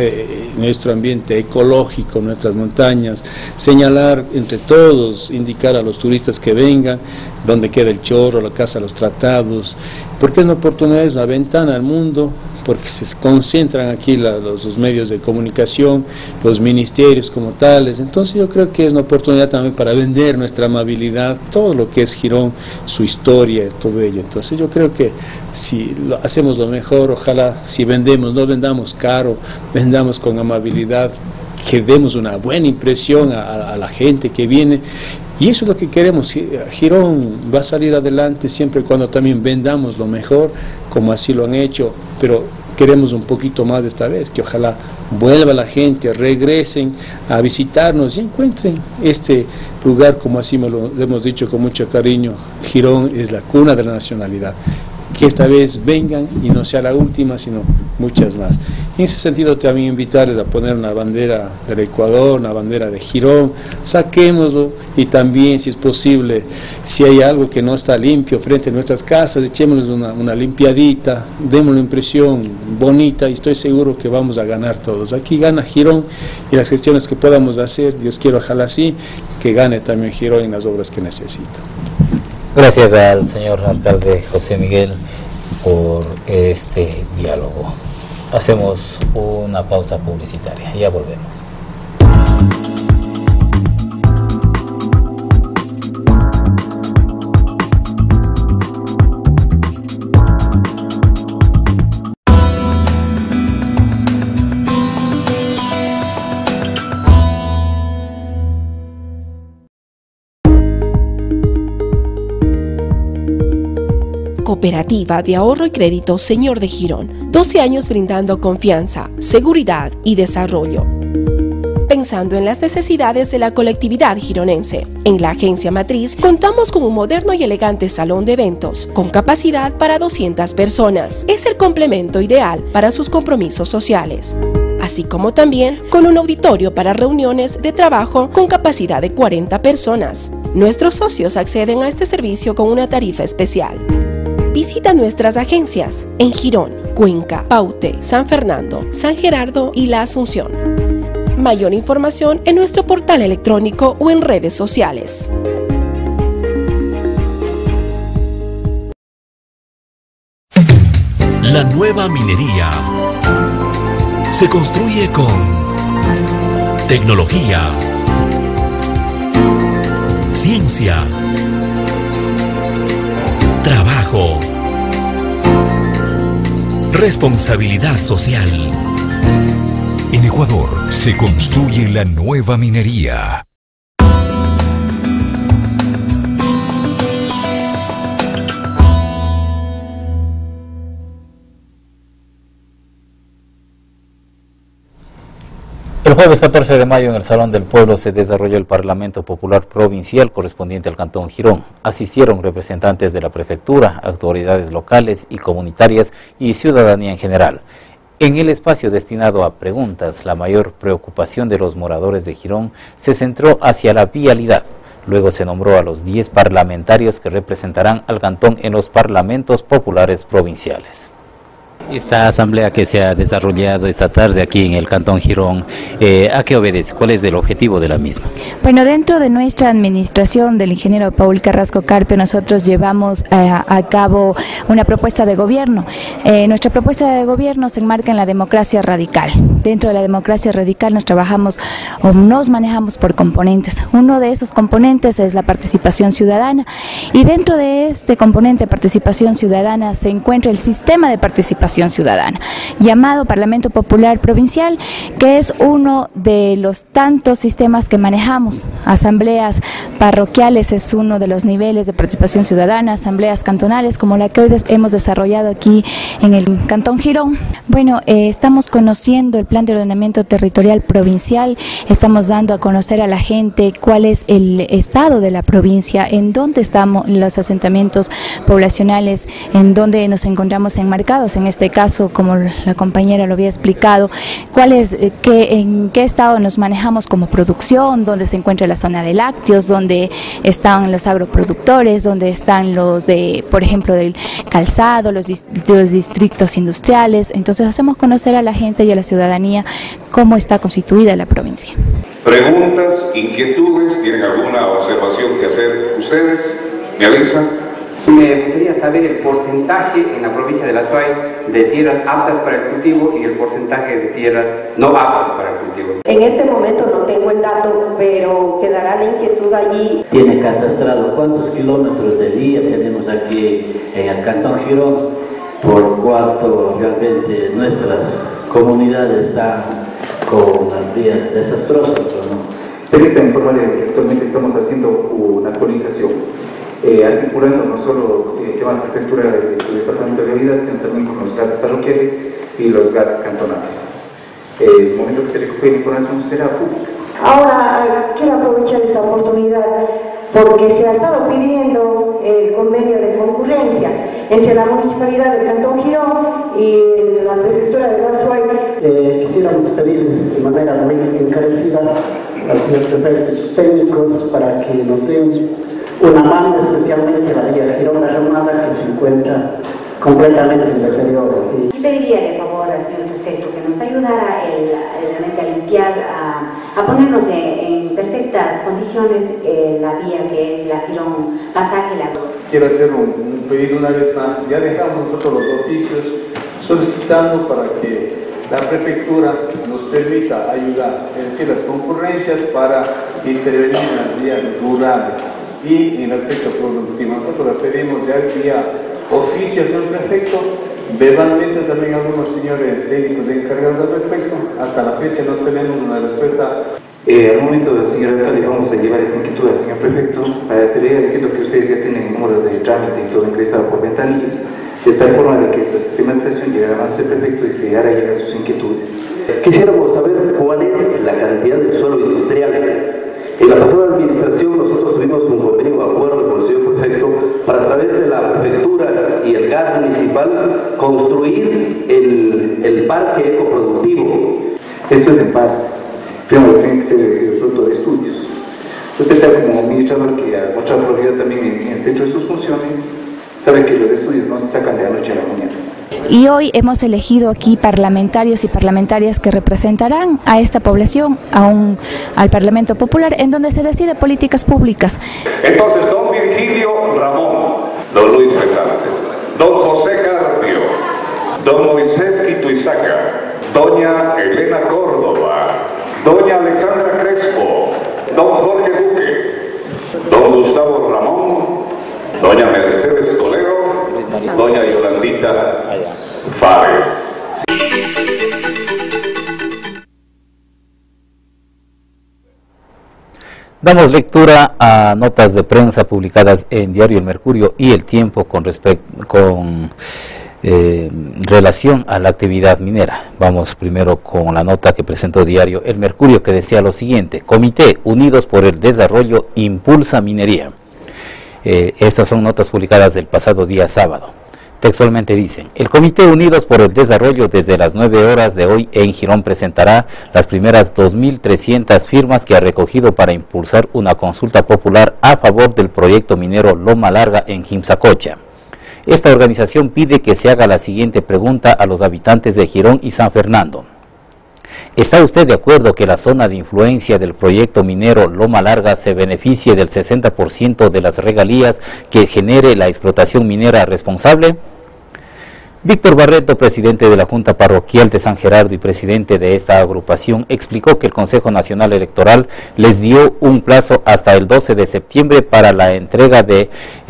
ecológico, nuestras montañas, señalar entre todos, indicar a los turistas que vengan dónde queda el Chorro, la Casa de los Tratados, porque es una oportunidad, es una ventana al mundo, porque se concentran aquí los medios de comunicación, los ministerios como tales. Entonces yo creo que es una oportunidad también para vender nuestra amabilidad, todo lo que es Girón, su historia, todo ello. Entonces yo creo que si hacemos lo mejor, ojalá si vendemos, no vendamos caro, vendamos con amabilidad, que demos una buena impresión a la gente que viene. Y eso es lo que queremos. Girón va a salir adelante siempre y cuando también vendamos lo mejor, como así lo han hecho, pero queremos un poquito más esta vez, que ojalá vuelva la gente, regresen a visitarnos y encuentren este lugar, como así me lo hemos dicho con mucho cariño, Girón es la cuna de la nacionalidad. Que esta vez vengan y no sea la última, sino muchas más. En ese sentido también invitarles a poner una bandera del Ecuador, una bandera de Girón, saquémoslo, y también, si es posible, si hay algo que no está limpio frente a nuestras casas, echémosles una limpiadita, demos una impresión bonita, y estoy seguro que vamos a ganar todos. Aquí gana Girón, y las gestiones que podamos hacer, Dios quiera, ojalá sí, que gane también Girón en las obras que necesita. Gracias al señor alcalde José Miguel por este diálogo. Hacemos una pausa publicitaria, ya volvemos. Cooperativa de Ahorro y Crédito Señor de Girón, 12 años brindando confianza, seguridad y desarrollo. Pensando en las necesidades de la colectividad gironense, en la agencia matriz contamos con un moderno y elegante salón de eventos, con capacidad para 200 personas. Es el complemento ideal para sus compromisos sociales, así como también con un auditorio para reuniones de trabajo con capacidad de 40 personas. Nuestros socios acceden a este servicio con una tarifa especial. Visita nuestras agencias en Girón, Cuenca, Paute, San Fernando, San Gerardo y La Asunción. Mayor información en nuestro portal electrónico o en redes sociales. La nueva minería se construye con tecnología, ciencia, trabajo, responsabilidad social. En Ecuador se construye la nueva minería. El jueves 14 de mayo en el Salón del Pueblo se desarrolló el Parlamento Popular Provincial correspondiente al Cantón Girón. Asistieron representantes de la prefectura, autoridades locales y comunitarias y ciudadanía en general. En el espacio destinado a preguntas, la mayor preocupación de los moradores de Girón se centró hacia la vialidad. Luego se nombró a los 10 parlamentarios que representarán al cantón en los parlamentos populares provinciales. Esta asamblea que se ha desarrollado esta tarde aquí en el Cantón Girón, ¿a qué obedece? ¿Cuál es el objetivo de la misma? Bueno, dentro de nuestra administración del ingeniero Paul Carrasco Carpio, nosotros llevamos a cabo una propuesta de gobierno. Nuestra propuesta de gobierno se enmarca en la democracia radical. Dentro de la democracia radical nos manejamos por componentes. Uno de esos componentes es la participación ciudadana, y dentro de este componente de participación ciudadana se encuentra el sistema de participación ciudadana, llamado Parlamento Popular Provincial, que es uno de los tantos sistemas que manejamos. Asambleas parroquiales es uno de los niveles de participación ciudadana, asambleas cantonales como la que hoy hemos desarrollado aquí en el Cantón Girón. Bueno, estamos conociendo el Plan de Ordenamiento Territorial Provincial, estamos dando a conocer a la gente cuál es el estado de la provincia, en dónde estamos los asentamientos poblacionales, en dónde nos encontramos enmarcados en este caso, como la compañera lo había explicado, en qué estado nos manejamos como producción, dónde se encuentra la zona de lácteos, dónde están los agroproductores, dónde están los de, por ejemplo, del calzado, los distritos industriales. Entonces hacemos conocer a la gente y a la ciudadanía cómo está constituida la provincia. Preguntas, inquietudes, ¿tienen alguna observación que hacer ustedes? ¿Me avisan? Me gustaría saber el porcentaje en la provincia de La Suay de tierras aptas para el cultivo y el porcentaje de tierras no aptas para el cultivo. En este momento no tengo el dato, pero quedará la inquietud allí. Tiene catastrado cuántos kilómetros de vía tenemos aquí en el Cantón Girón, por cuánto realmente nuestras comunidades están con las vías desastrosas, ¿no? Permítame informarle que actualmente estamos haciendo una actualización. articulando no solo el tema de prefectura de su departamento de vivienda, sino también con los GATS parroquiales y los GATS cantonales. El momento que se recupere información será pública. Ahora quiero aprovechar esta oportunidad porque se ha estado pidiendo el convenio de concurrencia entre la Municipalidad del Cantón Girón y la Prefectura de Guasuay. Quisiéramos pedirles de manera muy encarecida al señor prefecto y sus técnicos para que nos den una mano, especialmente la vía de Girón La Ramada, que se encuentra completamente en deterioro. Y pediría de favor al señor prefecto que nos ayudara realmente a limpiar, a ponernos en perfectas condiciones la vía que es la Girón Pasaje. Quiero hacer un pedido una vez más. Ya dejamos nosotros los oficios solicitando para que la prefectura nos permita ayudar, es decir, las concurrencias para intervenir en las vías rurales y en el aspecto productivo. Nosotros le pedimos ya vía oficio al señor prefecto, verbalmente también algunos señores técnicos encargados al respecto. Hasta la fecha no tenemos una respuesta. Al momento, señor alcalde, vamos a llevar esta inquietud al señor prefecto. Se veía diciendo que ustedes ya tienen el número de trámite y todo ingresado por ventanillas, de tal forma de que esta sistematización llegue a manos del prefecto y se hará llegar sus inquietudes. Quisiéramos saber cuál es la cantidad del suelo industrial. En la pasada administración nosotros tuvimos un convenio acuerdo con el señor prefecto para a través de la prefectura y el GAT municipal construir el parque ecoproductivo. Esto es en partes. Primero tiene que ser el fruto de estudios. Usted está como administrador que ha mostrado prioridad también dentro de sus funciones, sabe que los estudios no se sacan de la noche a la mañana. Y hoy hemos elegido aquí parlamentarios y parlamentarias que representarán a esta población, al Parlamento Popular, en donde se decide políticas públicas. Entonces, don Virgilio Ramón, don Luis Pesantes, don José Carpio, don Moisés Quituizaca, doña Elena Córdoba, doña Alexandra Crespo, don Jorge Duque, don Gustavo Ramón, doña Mercedes Toledo, doña Yolandita Fares. Damos lectura a notas de prensa publicadas en Diario El Mercurio y El Tiempo con relación a la actividad minera. Vamos primero con la nota que presentó Diario El Mercurio, que decía lo siguiente: Comité Unidos por el Desarrollo impulsa minería. Estas son notas publicadas del pasado día sábado. Textualmente dicen: el Comité Unidos por el Desarrollo desde las 9 horas de hoy en Girón presentará las primeras 2.300 firmas que ha recogido para impulsar una consulta popular a favor del proyecto minero Loma Larga en Quimsacocha. Esta organización pide que se haga la siguiente pregunta a los habitantes de Girón y San Fernando. ¿Está usted de acuerdo que la zona de influencia del proyecto minero Loma Larga se beneficie del 60% de las regalías que genere la explotación minera responsable? Víctor Barreto, presidente de la Junta Parroquial de San Gerardo y presidente de esta agrupación, explicó que el Consejo Nacional Electoral les dio un plazo hasta el 12 de septiembre para la entrega de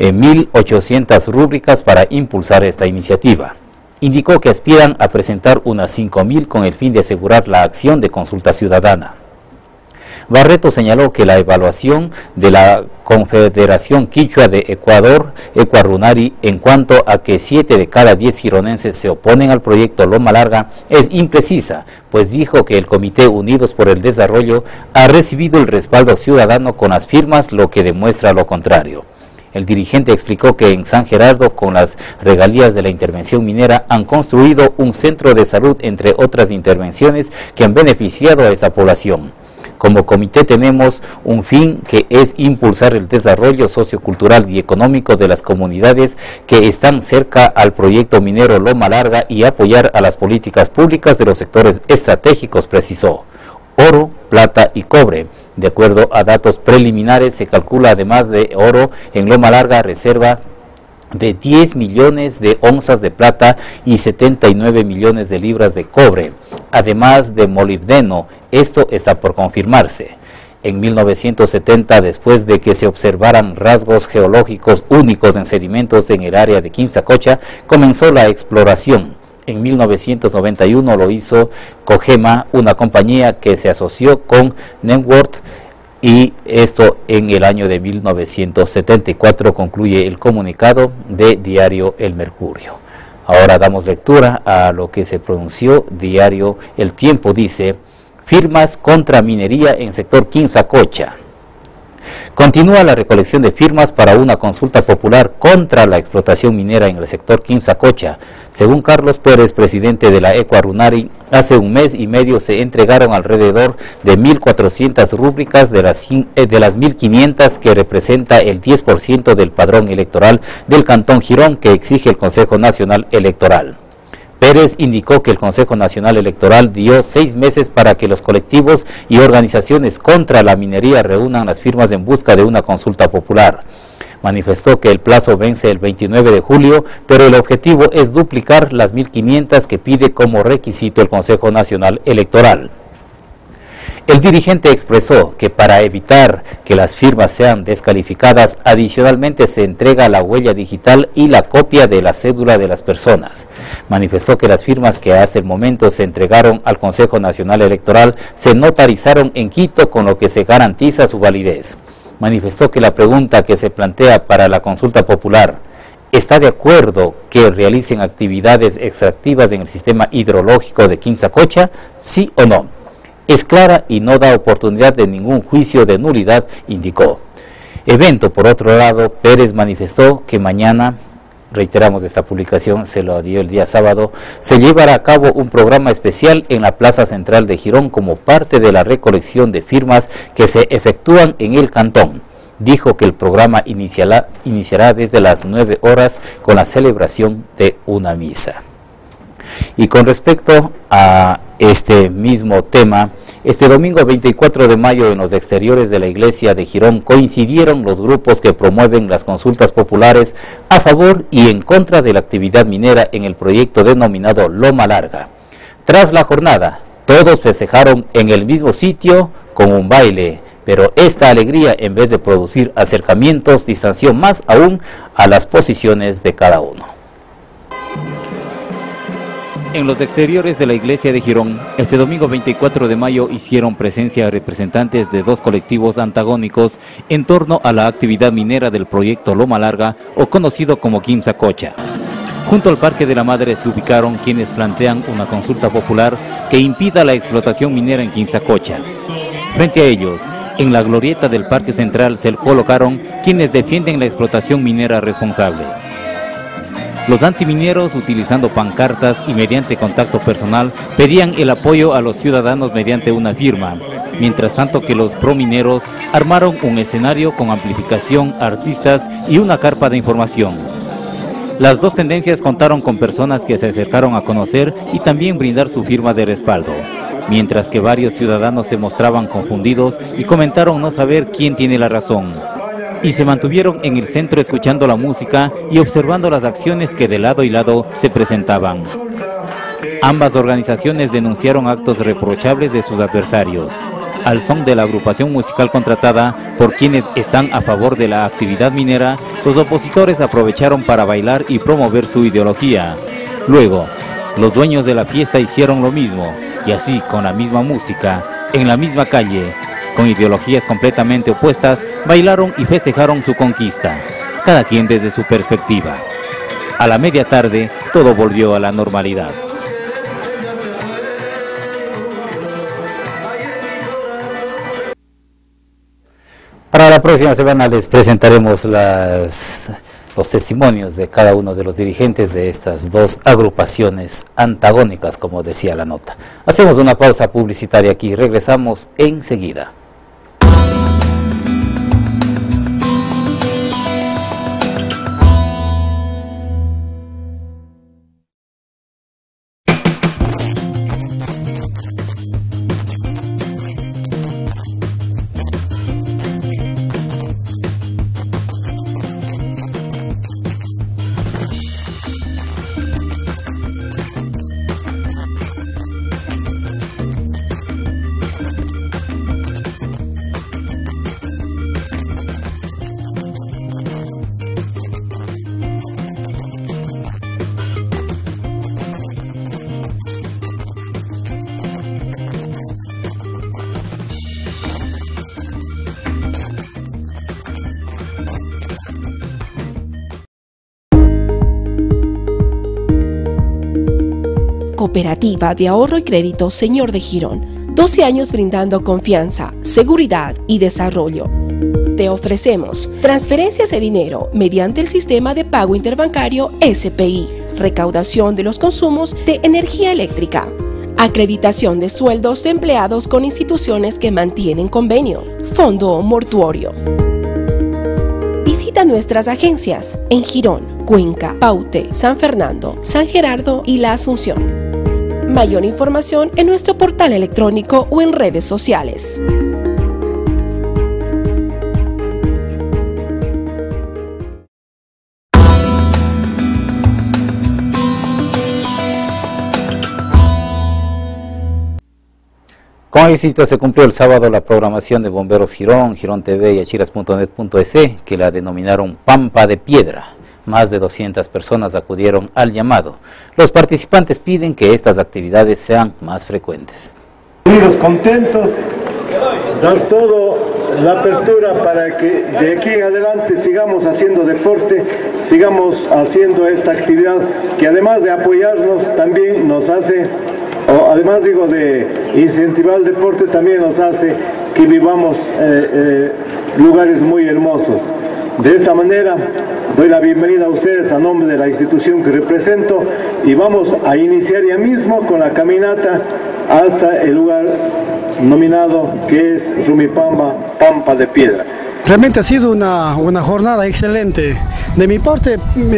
1.800 rúbricas para impulsar esta iniciativa. Indicó que aspiran a presentar unas 5.000 con el fin de asegurar la acción de consulta ciudadana. Barreto señaló que la evaluación de la Confederación Quichua de Ecuador, Ecuarunari, en cuanto a que 7 de cada 10 gironenses se oponen al proyecto Loma Larga es imprecisa, pues dijo que el Comité Unidos por el Desarrollo ha recibido el respaldo ciudadano con las firmas, lo que demuestra lo contrario. El dirigente explicó que en San Gerardo, con las regalías de la intervención minera, han construido un centro de salud, entre otras intervenciones que han beneficiado a esta población. Como comité tenemos un fin, que es impulsar el desarrollo sociocultural y económico de las comunidades que están cerca al proyecto minero Loma Larga y apoyar a las políticas públicas de los sectores estratégicos, precisó. Oro, plata y cobre. De acuerdo a datos preliminares, se calcula además de oro en Loma Larga reserva de 10 millones de onzas de plata y 79 millones de libras de cobre, además de molibdeno. Esto está por confirmarse. En 1970, después de que se observaran rasgos geológicos únicos en sedimentos en el área de Quimsacocha, comenzó la exploración. En 1991 lo hizo Cogema, una compañía que se asoció con Networth y esto en el año de 1974, concluye el comunicado de Diario El Mercurio. Ahora damos lectura a lo que se pronunció Diario El Tiempo. Dice: firmas contra minería en sector Quimsacocha. Continúa la recolección de firmas para una consulta popular contra la explotación minera en el sector Quimsacocha. Según Carlos Pérez, presidente de la Ecuarunari, hace un mes y medio se entregaron alrededor de 1.400 rúbricas de las 1.500 que representa el 10% del padrón electoral del Cantón Girón que exige el Consejo Nacional Electoral. Pérez indicó que el Consejo Nacional Electoral dio 6 meses para que los colectivos y organizaciones contra la minería reúnan las firmas en busca de una consulta popular. Manifestó que el plazo vence el 29 de julio, pero el objetivo es duplicar las 1.500 que pide como requisito el Consejo Nacional Electoral. El dirigente expresó que para evitar que las firmas sean descalificadas, adicionalmente se entrega la huella digital y la copia de la cédula de las personas. Manifestó que las firmas que hasta el momento se entregaron al Consejo Nacional Electoral se notarizaron en Quito, con lo que se garantiza su validez. Manifestó que la pregunta que se plantea para la consulta popular: ¿está de acuerdo que realicen actividades extractivas en el sistema hidrológico de Quimsacocha? ¿Sí o no? Es clara y no da oportunidad de ningún juicio de nulidad, indicó. Evento, por otro lado, Pérez manifestó que mañana, reiteramos, esta publicación se lo dio el día sábado, se llevará a cabo un programa especial en la Plaza Central de Girón como parte de la recolección de firmas que se efectúan en el cantón. Dijo que el programa iniciará desde las 9 horas con la celebración de una misa. Y con respecto a este mismo tema, este domingo 24 de mayo en los exteriores de la iglesia de Girón coincidieron los grupos que promueven las consultas populares a favor y en contra de la actividad minera en el proyecto denominado Loma Larga. Tras la jornada, todos festejaron en el mismo sitio con un baile, pero esta alegría, en vez de producir acercamientos, distanció más aún a las posiciones de cada uno. En los exteriores de la iglesia de Girón, este domingo 24 de mayo hicieron presencia representantes de dos colectivos antagónicos en torno a la actividad minera del proyecto Loma Larga, o conocido como Quimsacocha. Junto al Parque de la Madre se ubicaron quienes plantean una consulta popular que impida la explotación minera en Quimsacocha. Frente a ellos, en la glorieta del Parque Central se colocaron quienes defienden la explotación minera responsable. Los antimineros, utilizando pancartas y mediante contacto personal, pedían el apoyo a los ciudadanos mediante una firma, mientras tanto que los promineros armaron un escenario con amplificación, artistas y una carpa de información. Las dos tendencias contaron con personas que se acercaron a conocer y también brindar su firma de respaldo, mientras que varios ciudadanos se mostraban confundidos y comentaron no saber quién tiene la razón. Y se mantuvieron en el centro escuchando la música y observando las acciones que de lado y lado se presentaban. Ambas organizaciones denunciaron actos reprochables de sus adversarios. Al son de la agrupación musical contratada por quienes están a favor de la actividad minera, los opositores aprovecharon para bailar y promover su ideología. Luego, los dueños de la fiesta hicieron lo mismo, y así, con la misma música, en la misma calle, con ideologías completamente opuestas, bailaron y festejaron su conquista, cada quien desde su perspectiva. A la media tarde, todo volvió a la normalidad. Para la próxima semana les presentaremos los testimonios de cada uno de los dirigentes de estas dos agrupaciones antagónicas, como decía la nota. Hacemos una pausa publicitaria aquí y regresamos enseguida. Cooperativa de Ahorro y Crédito Señor de Girón. 12 años brindando confianza, seguridad y desarrollo. Te ofrecemos transferencias de dinero mediante el sistema de pago interbancario SPI, recaudación de los consumos de energía eléctrica, acreditación de sueldos de empleados con instituciones que mantienen convenio, fondo mortuorio. Visita nuestras agencias en Girón, Cuenca, Paute, San Fernando, San Gerardo y La Asunción. Mayor información en nuestro portal electrónico o en redes sociales. Con éxito se cumplió el sábado la programación de Bomberos Girón, Girón TV y achiras.net.es, que la denominaron Pampa de Piedra. Más de 200 personas acudieron al llamado. Los participantes piden que estas actividades sean más frecuentes. Unidos, contentos, dar todo la apertura para que de aquí en adelante sigamos haciendo deporte, sigamos haciendo esta actividad que además de apoyarnos también nos hace, o además digo de incentivar el deporte, también nos hace que vivamos lugares muy hermosos. De esta manera doy la bienvenida a ustedes a nombre de la institución que represento y vamos a iniciar ya mismo con la caminata hasta el lugar nominado que es Rumipamba, Pampa de Piedra. Realmente ha sido una jornada excelente. De mi parte,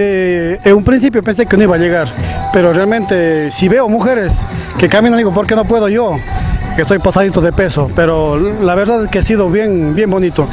en un principio pensé que no iba a llegar, pero realmente si veo mujeres que caminan, digo, ¿por qué no puedo yo? Que estoy pasadito de peso, pero la verdad es que ha sido bien bonito.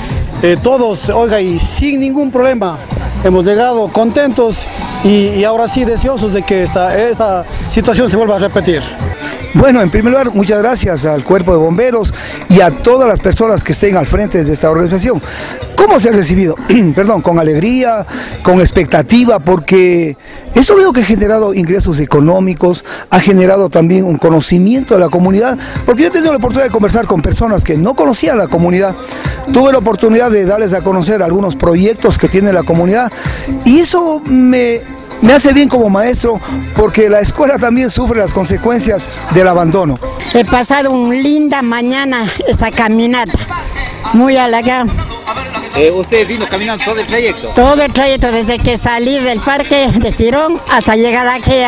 Todos, oiga, y sin ningún problema, hemos llegado contentos y ahora sí deseosos de que esta situación se vuelva a repetir. Bueno, en primer lugar, muchas gracias al Cuerpo de Bomberos y a todas las personas que estén al frente de esta organización. ¿Cómo se ha recibido? Perdón, con alegría, con expectativa, porque esto veo que ha generado ingresos económicos, ha generado también un conocimiento de la comunidad, porque yo he tenido la oportunidad de conversar con personas que no conocían la comunidad, tuve la oportunidad de darles a conocer algunos proyectos que tiene la comunidad y eso me hace bien como maestro, porque la escuela también sufre las consecuencias del abandono. He pasado una linda mañana esta caminata, muy halagado. ¿Usted vino caminando todo el trayecto? Todo el trayecto, desde que salí del parque de Girón hasta llegar aquí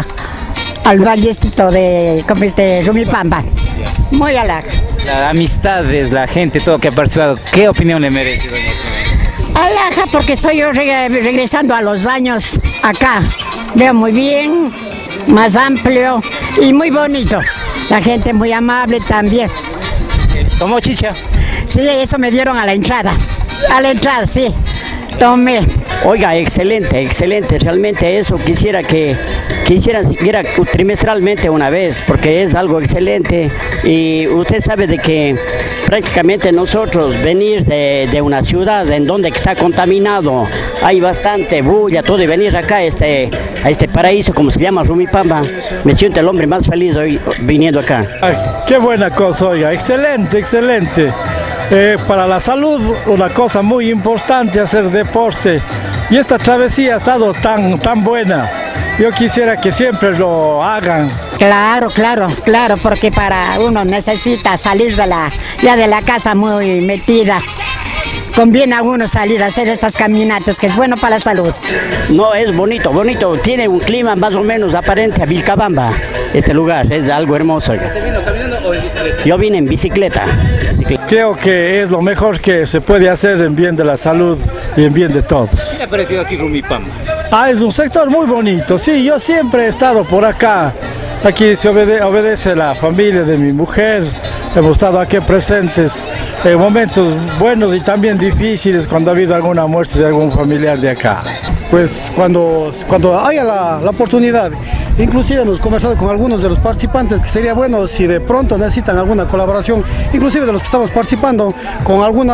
al vallecito de Rumipamba. Muy halagado. La amistad de la gente, todo que ha participado, ¿qué opinión le merece, doña Ximena? Alaja, porque estoy yo regresando a los años acá. Veo muy bien, más amplio y muy bonito. La gente muy amable también. ¿Tomó chicha? Sí, eso me dieron a la entrada. A la entrada, sí. Tomé. Oiga, excelente, excelente. Realmente eso quisiera que hicieran siquiera trimestralmente una vez, porque es algo excelente. Y usted sabe de que prácticamente nosotros venir de una ciudad en donde está contaminado, hay bastante bulla, todo, y venir acá a este paraíso como se llama Rumipamba, me siento el hombre más feliz hoy viniendo acá. Ay, qué buena cosa, oiga, excelente, excelente. Para la salud, una cosa muy importante, hacer deporte. Y esta travesía ha estado tan buena. Yo quisiera que siempre lo hagan. Claro, porque para uno necesita salir de la casa muy metida. Conviene a uno salir a hacer estas caminatas, que es bueno para la salud. No, es bonito, tiene un clima más o menos aparente a Vilcabamba. Este lugar es algo hermoso. ¿Usted vino caminando o en bicicleta? Yo vine en bicicleta. Creo que es lo mejor que se puede hacer en bien de la salud y en bien de todos. ¿Qué le ha parecido aquí Rumipamba? Es un sector muy bonito, sí, yo siempre he estado por acá. Aquí se obedece la familia de mi mujer, hemos estado aquí presentes en momentos buenos y también difíciles cuando ha habido alguna muerte de algún familiar de acá. Pues cuando haya la oportunidad, inclusive hemos conversado con algunos de los participantes que sería bueno si de pronto necesitan alguna colaboración, inclusive de los que estamos participando, con algún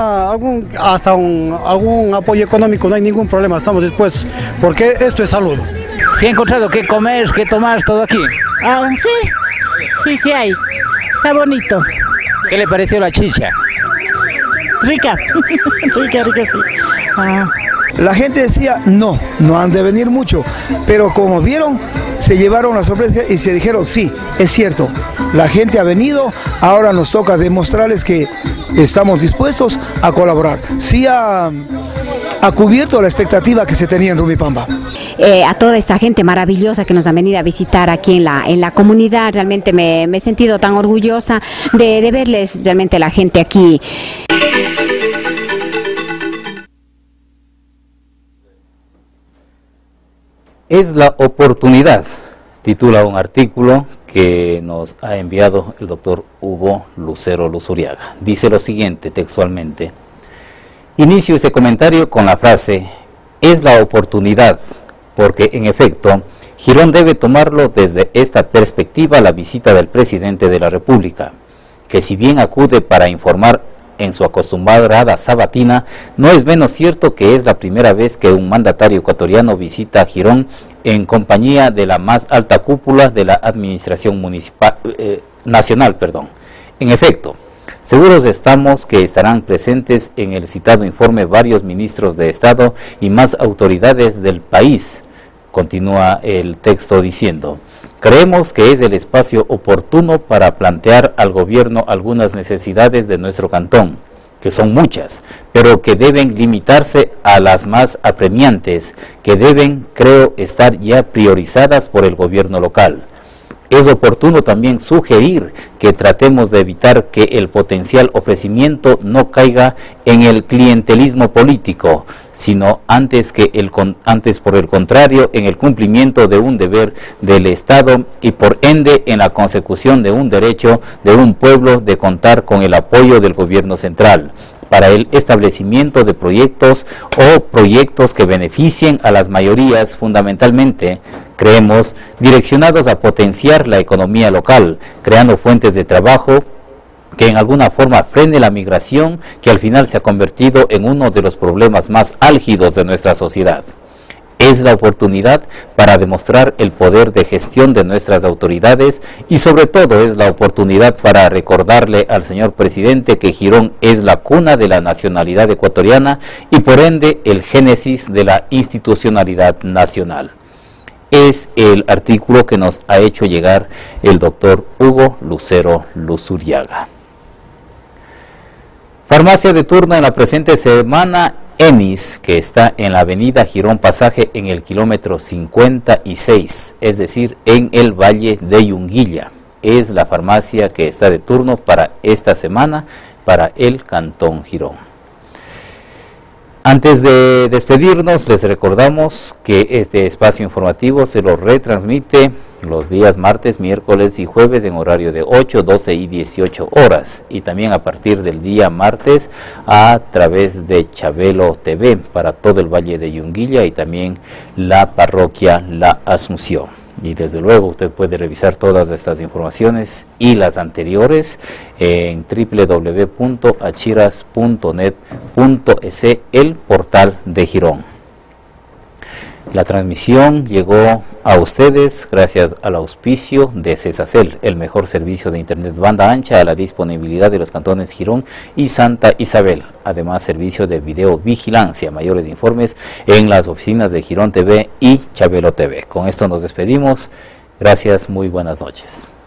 apoyo económico, no hay ningún problema, estamos dispuestos, porque esto es salud. ¿Se ha encontrado qué comer, qué tomar, todo aquí? Sí hay, está bonito. ¿Qué le pareció la chicha? Rica, sí. La gente decía, no han de venir mucho, pero como vieron, se llevaron la sorpresa y se dijeron, sí, es cierto, la gente ha venido, ahora nos toca demostrarles que estamos dispuestos a colaborar. Sí ha cubierto la expectativa que se tenía en Rumipamba. A toda esta gente maravillosa que nos ha venido a visitar aquí en la comunidad, realmente me he sentido tan orgullosa de verles realmente la gente aquí. Es la oportunidad, titula un artículo que nos ha enviado el doctor Hugo Lucero Luzuriaga. Dice lo siguiente textualmente: inicio este comentario con la frase, es la oportunidad, porque en efecto, Girón debe tomarlo desde esta perspectiva la visita del presidente de la República, que si bien acude para informar en su acostumbrada sabatina, no es menos cierto que es la primera vez que un mandatario ecuatoriano visita a Girón en compañía de la más alta cúpula de la administración nacional. En efecto, seguros estamos que estarán presentes en el citado informe varios ministros de Estado y más autoridades del país. Continúa el texto diciendo, creemos que es el espacio oportuno para plantear al gobierno algunas necesidades de nuestro cantón, que son muchas, pero que deben limitarse a las más apremiantes, que deben, creo, estar ya priorizadas por el gobierno local. Es oportuno también sugerir que tratemos de evitar que el potencial ofrecimiento no caiga en el clientelismo político, sino antes por el contrario en el cumplimiento de un deber del Estado y por ende en la consecución de un derecho de un pueblo de contar con el apoyo del gobierno central para el establecimiento de proyectos que beneficien a las mayorías, fundamentalmente, creemos, direccionados a potenciar la economía local, creando fuentes de trabajo que en alguna forma frene la migración, que al final se ha convertido en uno de los problemas más álgidos de nuestra sociedad. Es la oportunidad para demostrar el poder de gestión de nuestras autoridades y sobre todo es la oportunidad para recordarle al señor presidente que Girón es la cuna de la nacionalidad ecuatoriana y por ende el génesis de la institucionalidad nacional. Es el artículo que nos ha hecho llegar el doctor Hugo Lucero Luzuriaga. Farmacia de turno en la presente semana, Enis, que está en la avenida Girón Pasaje en el kilómetro 56, es decir, en el Valle de Yunguilla. Es la farmacia que está de turno para esta semana para el Cantón Girón. Antes de despedirnos, les recordamos que este espacio informativo se lo retransmite los días martes, miércoles y jueves en horario de 8, 12 y 18 horas y también a partir del día martes a través de Chabelo TV para todo el Valle de Yunguilla y también la parroquia La Asunción. Y desde luego usted puede revisar todas estas informaciones y las anteriores en www.achiras.net.es, el portal de Girón. La transmisión llegó a ustedes gracias al auspicio de Cesacel, el mejor servicio de internet banda ancha a la disponibilidad de los cantones Girón y Santa Isabel. Además, servicio de videovigilancia. Mayores informes en las oficinas de Girón TV y Chabelo TV. Con esto nos despedimos. Gracias, muy buenas noches.